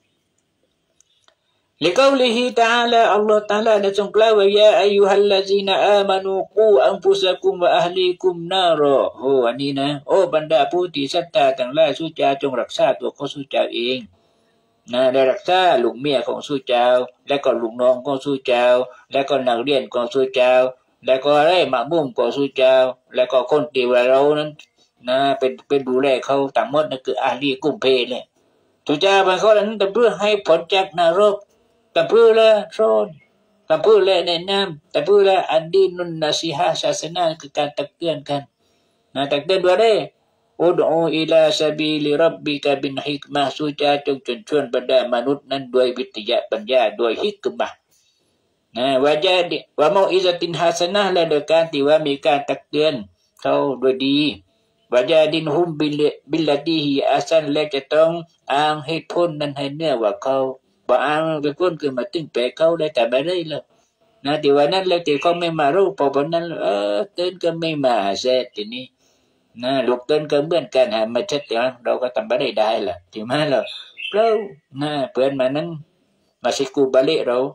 لقوله تعالى الله تعالى ได้ทรงกล่าวว่ายาอัยยูฮัลลซีนาอามานูกูอันฟุซะกุมวะอะฮลีกุมนารอโอ้อันนี้นะโอ้บรรดาผู้ที่ศรัทธาทั้งหลายสุจาจงรักษาตัวของสุจาเองนะได้รักษาลูกเมียของสุจาและก็ลูกน้องของสุจาและก็นักเรียนของสุจาและก็ได้มะมุมของสุจาและก็คนที่ว่าเรานั้นนะเป็นดูแลเขาทั้งหมดนั่นคืออะฮลีกุมเพเลยสุจาบางข้อนั้นแต่เพื่อให้ผลจากนรกแต่เพื่อละโซนแต่เพื่อละแนะนำแต่เพื่อละอันดีนุนนาซีฮะศาสนาคือการตักเตือนกันนะตักเตือนว่าได้อุดอูอิลาซาบีลิรับบิกะบินฮิกมะห์สุจาจงเชิญชวนบรรดามนุษย์นั้นด้วยวิทยาปัญญาด้วยฮิกมะห์นะวะจาดิวะมออิซะตินฮาสนะห์และโดยการที่ว่ามีการตักเตือนเขาด้วยดีวะจาดินฮุมบิลลติฮิอาซันและจะต้องอ้างเหตุผลนั้นให้เนื้อว่าเขาบ่อ้างเหตุผลคือมาตึงแปลเขาได้แต่ไม่ได้เลยนะที่วันนั้นแล้วที่เขาไม่มารู้พอวันนั้นเตือนก็ไม่มาเสร็จทีนี้นะลูกเตือนก็เหมือนกันหามาชัดเจนเราก็ทำไม่ได้ล่ะที่มาแล้วเรานะเพื่อนมานั้นมาสิกูบาลิเรา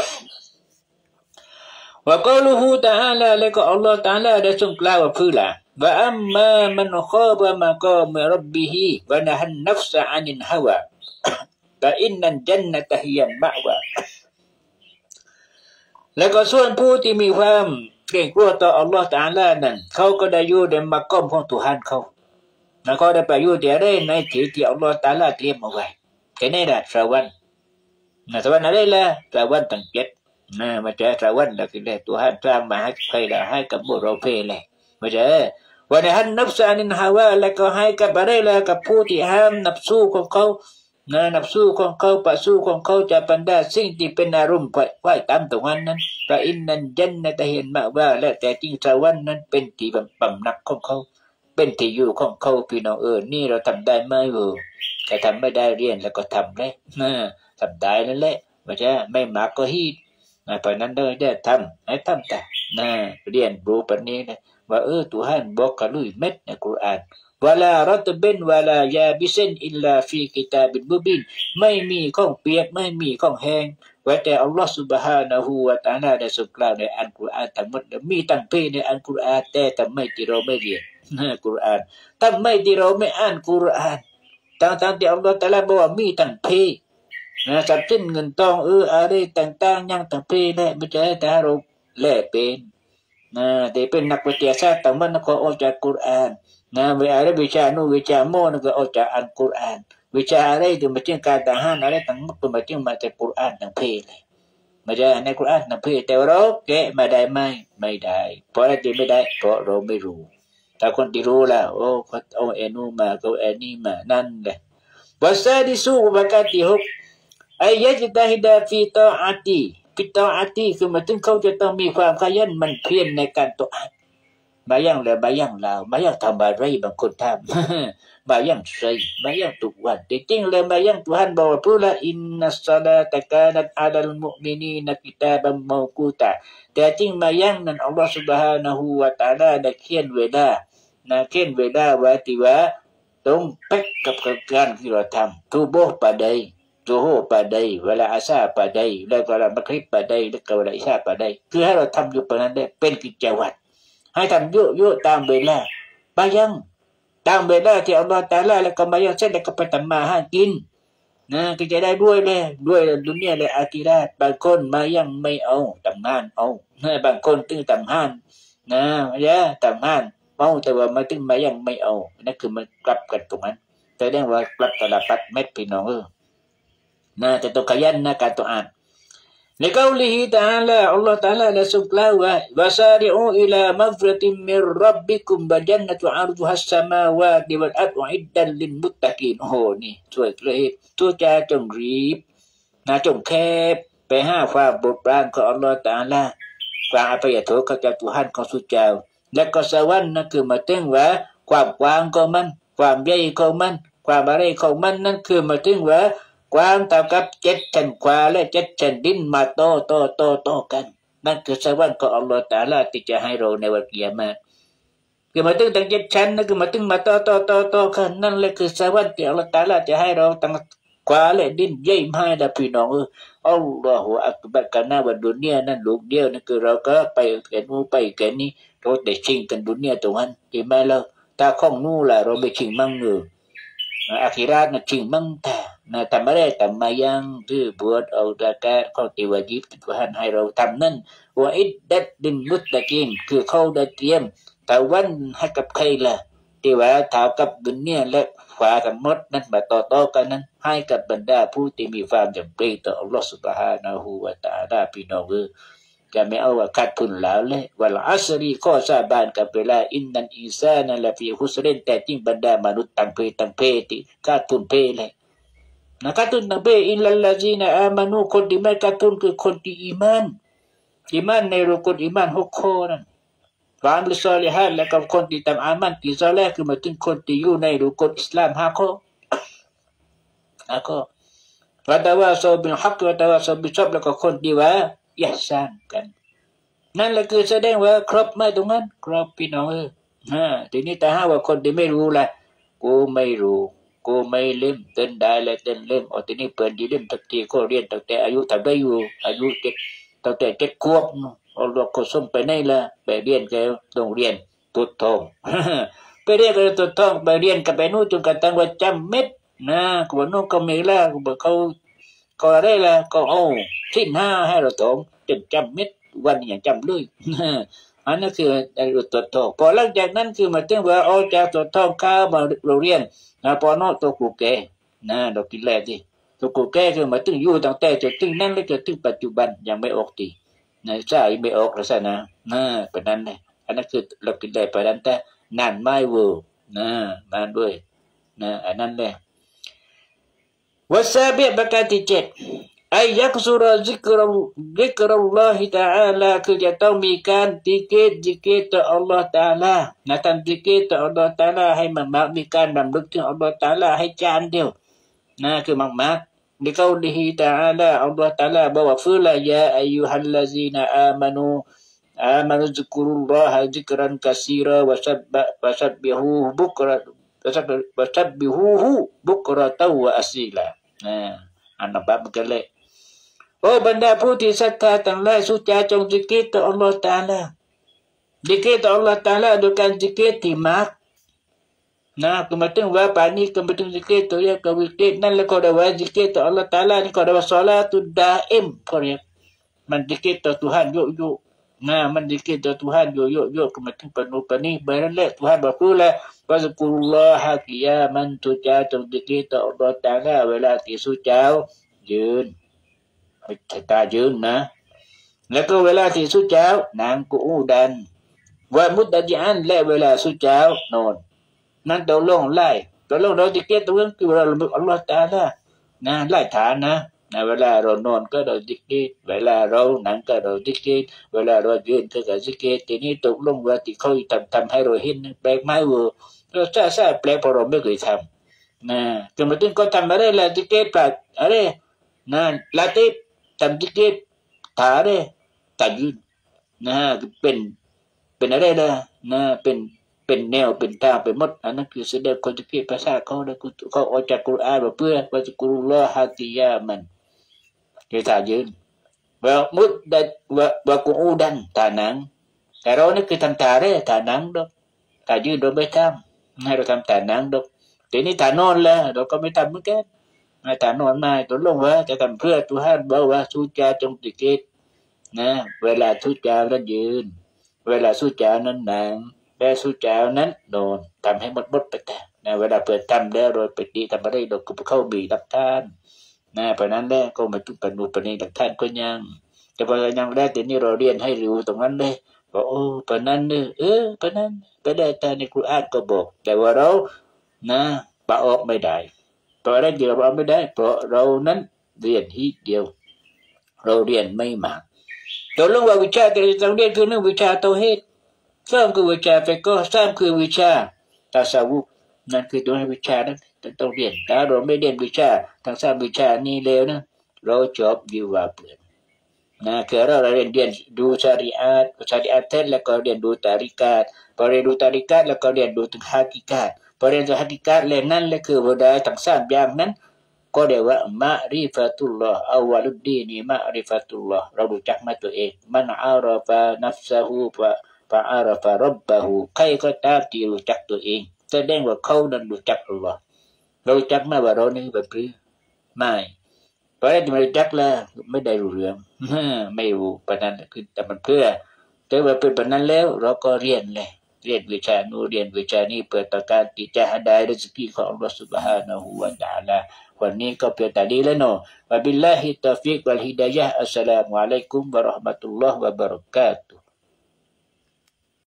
ว่าก็ลูฮูตาอัลลาแล้วก็อัลลอฮฺตาอัลลาได้ทรงกล่าวว่าคือละว่าอัมมามันขอบะมากอมรับบิฮิวะนะฮันนัฟซะอานินฮาวะฟะอินนันจันนะตะฮิยันมะวะแล้วก็ส่วนผู้ที่มีความเกรงกลัวต่ออัลลอฮฺตาอัลลานั้นเขาก็ได้อยู่ในมักอมของตุฮันเขาแล้วก็ได้ไปอยู่ที่อะไรในที่อัลลอฮฺตาอัลลาเตรียมเอาไว้แค่นี้แหละสวรรค์สวรรค์อะไรล่ะสวรรค์ตั้ง7มาเจอสวรรค์แล้วก็ได้ตุฮันสร้างมาให้ใครละให้กับบุรุษเพลเลยมาเจอวันนั้นนับซานินฮาวะแล้วก็ให้กับอะไรล่ะกับผู้ที่ห้ามนับสู้ของเขานับสู้ของเขาปะสู้ของเขาจะบรรดาสิ่งที่เป็นอารมณ์ไหวตามตรงนั้นพระอินนันจันนะตะเห็นมาว่าและแต่จริงสวรรค์นั้นเป็นที่บำนักของเขาเป็นที่อยู่ของเขาพี่น้องนี่เราทำได้ไหมแต่ทำไม่ได้เรียนแล้วก็ทำเลยทำได้นั่นแหละไม่ใช่ไม่มากก็ฮีดเพราะนั้นได้ทำให้ทำแต่เรียนรู้ปัจนี้นะว่าTuhanบอกกับลุยเม็ดในกุรอานวะลารัตเบนวะลายาบิเซนอิลลาฟีกิตาบินมุบินไม่มีของเปียกไม่มีของแห้งว่าแต่อัลลอฮฺซุบฮานะฮูวะตะอาลาได้ทรงกล่าวในอัลกุรอานทั้งหมดมีตั้งเพในอัลกุรอานแต่ทำไมที่เราไม่เรียนกุรอานทำไมที่เราไม่อ่านกุรอานทั้งที่อัลลอฮฺตะอาลาบอกว่ามีตั้งเพทรัพย์สินเงินทองอะไรต่างๆยังตั้งเพและไม่ใช่แต่เราแลกเป็นแต่เป็นนักวิทยาศาสตร์แต่มันก็ออกจากกุรอานวิชาโนวิชาโมนก็ออกจากอัลกุรอานวิชาอะไรที่มาจากการทหารอะไรต่างๆก็มาจากกุรอานทั้งเพเลยมาจากในกุรอานทั้งเพแต่เราแกะมาได้ไหมไม่ได้เพราะอะไรที่ไม่ได้เพราะเราไม่รู้แต่คนที่รู้แล้วเขาเอานูมาเขานี่มานั่นแหละวาซาดิสูบากาติฮุกไอ้ยัจตาฮิดาฟีตาอาตีฟิตาอาตีคือหมายถึงเขาจะต้องมีความขยันมันเพียรในการต่ออาบางอย่างแล้วบางอย่างลาวบางอย่างทำอะไรบางคนทำบางอย่างใส่บางอย่างทุกวันจริงๆแล้วบางอย่างTuhanบอกว่าพูดละอินนัสซาลาตะกานัตอาดัลมุมินีนักิตาบัมมอกูตาแต่จริงบางอย่างนั้นอัลลอฮฺ سبحانه และ تعالى ได้เขียนเวลาไว้ที่ว่าต้องเป๊กกับการที่เราทำทุบปะใดZuhur pada wala asar pada dan wala maghrib pada dan wala isya pada คือให้เราทำอยู่ประมาณนั้นเป็นกิจวัตรให้ทำเยอะๆตามเวลาบางอย่างตามเวลาที่อัลเลาะห์ตะอาลาแล้วก็บางอย่างเสร็จแล้วก็ไปทำมาหากินก็จะได้ด้วยดุนยาและอาคิเราะห์บางคนมายังไม่เอาทำงานเอาบางคนตึงทำงานทำงานเอาแต่ว่ามาตึงมายังไม่เอานั่นคือมันกลับกันตรงนั้นแต่ได้ว่ากลับตลปัดเม็ดพี่น้องแต่ต้องขยันการต่ออ่านในกล่าวลิตาลาอัลลอฮฺตะอาลาได้ทรงกล่าวว่าวะซาริอูอิลามัฆฟิเราะติมมิรร็อบบิกุมวะญันนะตุอัรฎุฮัสสมาวาติวัลอัรฎุอิดดัลลิลมุตตะกีนนี่ช่วยเลยตัวจาจงรีบจงแคบไปหาความโปรดปรานของอัลลอฮฺตะอาลาความอภัยโทษของTuhanของสุเจ้าและก็สวรรค์นั่นคือหมายถึงว่าความกว้างของมันความใหญ่ของมันความอะไรของมันนั่นคือหมายถึงว่าความเท่ากับ7 ชั้นฟ้าและ7 ชั้นดินมาโตกันนั่นคือสวรรค์ของอัลลอฮฺตะอาลาที่จะให้เราในวันกิยามะฮ์คือมาถึงตั้ง7 ชั้นนั่นคือมาถึงมาโตกันนั่นแหละคือสวรรค์ที่อัลลอฮฺตะอาลาจะให้เราตั้งฟ้าและดินใหญ่ให้นะพี่น้องอัลลอฮฺอักบัรกันนะว่าดุนยานั้นลูกเดียวนั่นคือเราก็ไปแก่นู้นไปแก่นี้เราได้ชิงกันดุนยาตรงนั้นใช่ไหมล่ะถ้าของนู้นล่ะเราไม่ชิงมั่งakhirat nak cing mengtaทำอะไรทำมายังที่บวชเอาตะการข้อที่วาญิบTuhanให้เราทำนั้นว่าอิดดัดดินมุตตะกีนคือเขาได้เตรียมตะวันให้กับใครล่ะที่ว่าเท่ากับดุนยาและฟ้าทั้งหมดนั้นมาต่อกันนั้นให้กับบรรดาผู้ที่มีความจำเป็นต่ออัลลอฮฺ سبحانه และ تعالى พี่น้องจะไม่เอาว่าขาดทุนแล้วเลยวัลอัสรีข้อสาบานกับเวลาอินนันอินซานันละฟีฮุสรินแต่จริงบรรดามนุษย์ต่างเพที่ขาดทุนเพเลยนะขาดทุนต่างเพอินลัลลาซีนะอามานูคนที่ไม่ขาดทุนคือคนที่อีมานในรุกนอีมาน6ข้อนั้นความละซอลิฮะและกับคนที่ทำอามันที่ซอเลห์คือมาถึงคนที่อยู่ในรุกนอิสลาม5 ข้อวะตะวาซอบิลฮักวะตะวาซอบิศอบแล้วก็คนที่ว่าอิหซานกันนั่นแหละคือแสดงว่าครบไหมตรงนั้นครบพี่น้องทีนี้แต่ถ้าว่าคนที่ไม่รู้ล่ะกูไม่รู้กูไม่เล่มเต้นได้และเต้นเล่มทีนี้เปิดดีเล่มตั้งแต่ก็เรียนตั้งแต่อายุทำได้อยู่อายุ7ตั้งแต่7 ขวบเอาลูกก็ส่งไปไหนล่ะไปเรียนแกโรงเรียนตุดทองไปเรียนกับตุดทองไปเรียนกับไปนู่นจนกระทั่งว่าจำเม็ดนะกูบอกนู่นก็ไม่ละกูบอกเขาอะไรล่ะก็เอาที่5ให้เราต้องจนจำเม็ดวันอย่างจำเลยอันนั้นคือตัวทองพอหลังจากนั้นคือมาถึงว่าออกจากตัวทองเข้ามาโรงเรียนพอนอกตัวกูแกเราคิดแรกดิตัวกูแกคือมาถึงอยู่ตั้งแต่จนถึงนั้นแล้วจนถึงปัจจุบันยังไม่ออกตีใช่ไม่ออกแล้วใช่นะเป็นนั้นเลยอันนั้นคือเราคิดได้ไปนั้นแต่นานไม่เวิร์นานด้วยอันนั้นเลยوالسابعประการที่7อัยยักซุรซิกรุลลอฮิตะอาลาคือจะต้องมีการซิกรต่ออัลลอฮฺตะอาลาทำซิกรต่ออัลลอฮฺตะอาลาให้มากๆมีการรำลึกถึงอัลลอฮฺตะอาลาให้จานเดียวคือมากๆดิกาวลิฮิตะอาลาอัลลอฮฺตะอาลาบอกว่าฟุลายาอัยยูฮัลลาซีนาอามานูซิกรุลลอฮะซิกรันกะซีราวะซับบิฮูบุกระบุกระตาวะอัซีลาอันนั้นแบบกันเลยโอ้บรรดาผู้ที่ศรัทธาทั้งหลายสุจาจงซิกรต่ออัลลอฮฺตะอาลาซิกรต่ออัลลอฮฺตะอาลาโดยการซิกรที่มากก็มาถึงว่าป่านนี้ก็มาถึงซิกรตัวเรียกกับวิกฤตนั่นแล้วก็ได้ว่าซิกรต่ออัลลอฮฺตะอาลานี่ก็ได้ว่าศอลาตุดดาอิมเขาเรียกมันซิกรต่อ Tuhan โยมันซิกรต่อ Tuhan โยก็มาถึงปนุปนี้เบอร์นั่นแหละ Tuhan บอกรู้แล้วว่าซุกุลลอฮะกิยามันสุจาจงซิกรต่ออัลลอฮฺตะอาลาเวลาที่สุจายืนตายืนแล้วก็เวลาที่สุเจ้านางกูดันว่ามุดดะจิอันและเวลาสุเจ้านอนนั้นตัวลงไล่ตัวลงเราติเกตตัวนั้นคือเราอัลลอฮฺตะอาลาไล่ฐานเวลาเรานอนก็เราติเกตเวลาเรานั่งก็เราติเกตเวลาเรายืนก็เราติเกตทีนี้ตกลงว่าที่เขาทำให้เราเห็นแปลกไหมวะเราทราบแปลกเพราะเราไม่เคยทำจนมาถึงก็ทำอะไรละติเกตแปลกอะไรลาติทำซิกรถาได้ตายืนเป็นอะไรเป็นแนวเป็นทางเป็นมดอันนั้นคือแสดงคนซิกรภาษาเขาออกจากกุรอานมาเพื่อว่าจะกุรุลลอฮะกิยามันคือตายืนว่ามุดได้ว่ากูดันตาหนังแต่เรานี่คือทำตาได้ตาหนังดอกตายืนเราไม่ทำให้เราทำตาหนังดอกทีนี้ตานอนแล้วเราก็ไม่ทำเหมือนกันฐานนอนมาตัวลงว่าจะทำเพื่อตัวท่านบอกว่าสุจาจงติเกตเวลาสุจานั้นยืนเวลาสุจานั้นนั่งและสุจานั้นนอนทำให้หมดไปแต่เวลาเปิดทำแล้วโดยปฏิทำอะไรเราก็เข้ามีหลักฐานเพราะนั้นแล้วก็มาจุปนุปนิหลักฐานก็ยังแต่พอยังแรกทีนี้เราเรียนให้รู้ตรงนั้นเลยบอกโอ้เพราะนั้นเพราะนั้นก็ได้แต่ในกุรอานก็บอกแต่ว่าเราปะออกไม่ได้เพราะอะไรเดียวเราไม่ได้เพราะเรานั้นเรียนทีเดียวเราเรียนไม่มากตัวเรื่องว่าวิชาที่เราต้องเรียนคือเรื่องวิชาเตาฮีดสองคือวิชาฟิกห์สามคือวิชาตัสวุฟนั่นคือตัววิชานั้นต้องเรียนถ้าเราไม่เรียนวิชาทั้งสามวิชานี้แล้วเราจบอยู่ว่าเปลี่ยนคือเราเรียนดูชาริอะห์แล้วก็เรียนดูตาริกาตพอเรียนดูตาริกาตแล้วก็เรียนดูถึงฮะกิกาตพอเรียนจากฮะกิกาตแล้วนั่นแหละคือว่าได้ทั้งสามอย่างนั้นก็เรียกว่ามะริฟะตุลลอฮ์อาวะลุดดีนีมะริฟะตุลลอฮ์เรารู้จักมาตัวเองมันอาราฟะนัฟซะฮูฟะอาราฟะรับบะฮูใครก็ตามที่รู้จักตัวเองแสดงว่าเขานั้นรู้จักอัลลอฮ์เรารู้จักมาว่าเรานี่แบบนี้ไม่เพราะฉะนั้นไม่รู้จักแล้วไม่ได้รู้เรื่องไม่รู้ปะนั้นคือแต่มันเพื่อแต่ว่าเป็นปะนั้นแล้วเราก็เรียนเลยเรียนวิชานู้เรียนวิชานี้เพื่อต้องการที่จะหาได้ริสกีของอัลลอฮฺ سبحانه และ تعالى วันนี้ก็เพียงแต่นี้แล้วเนาะวะบิลลาฮิตตอฟิกวัลฮิดายะฮ์อัสสลามุอะลัยกุมวะเราะห์มะตุลลอฮ์วะบะเราะกาตุ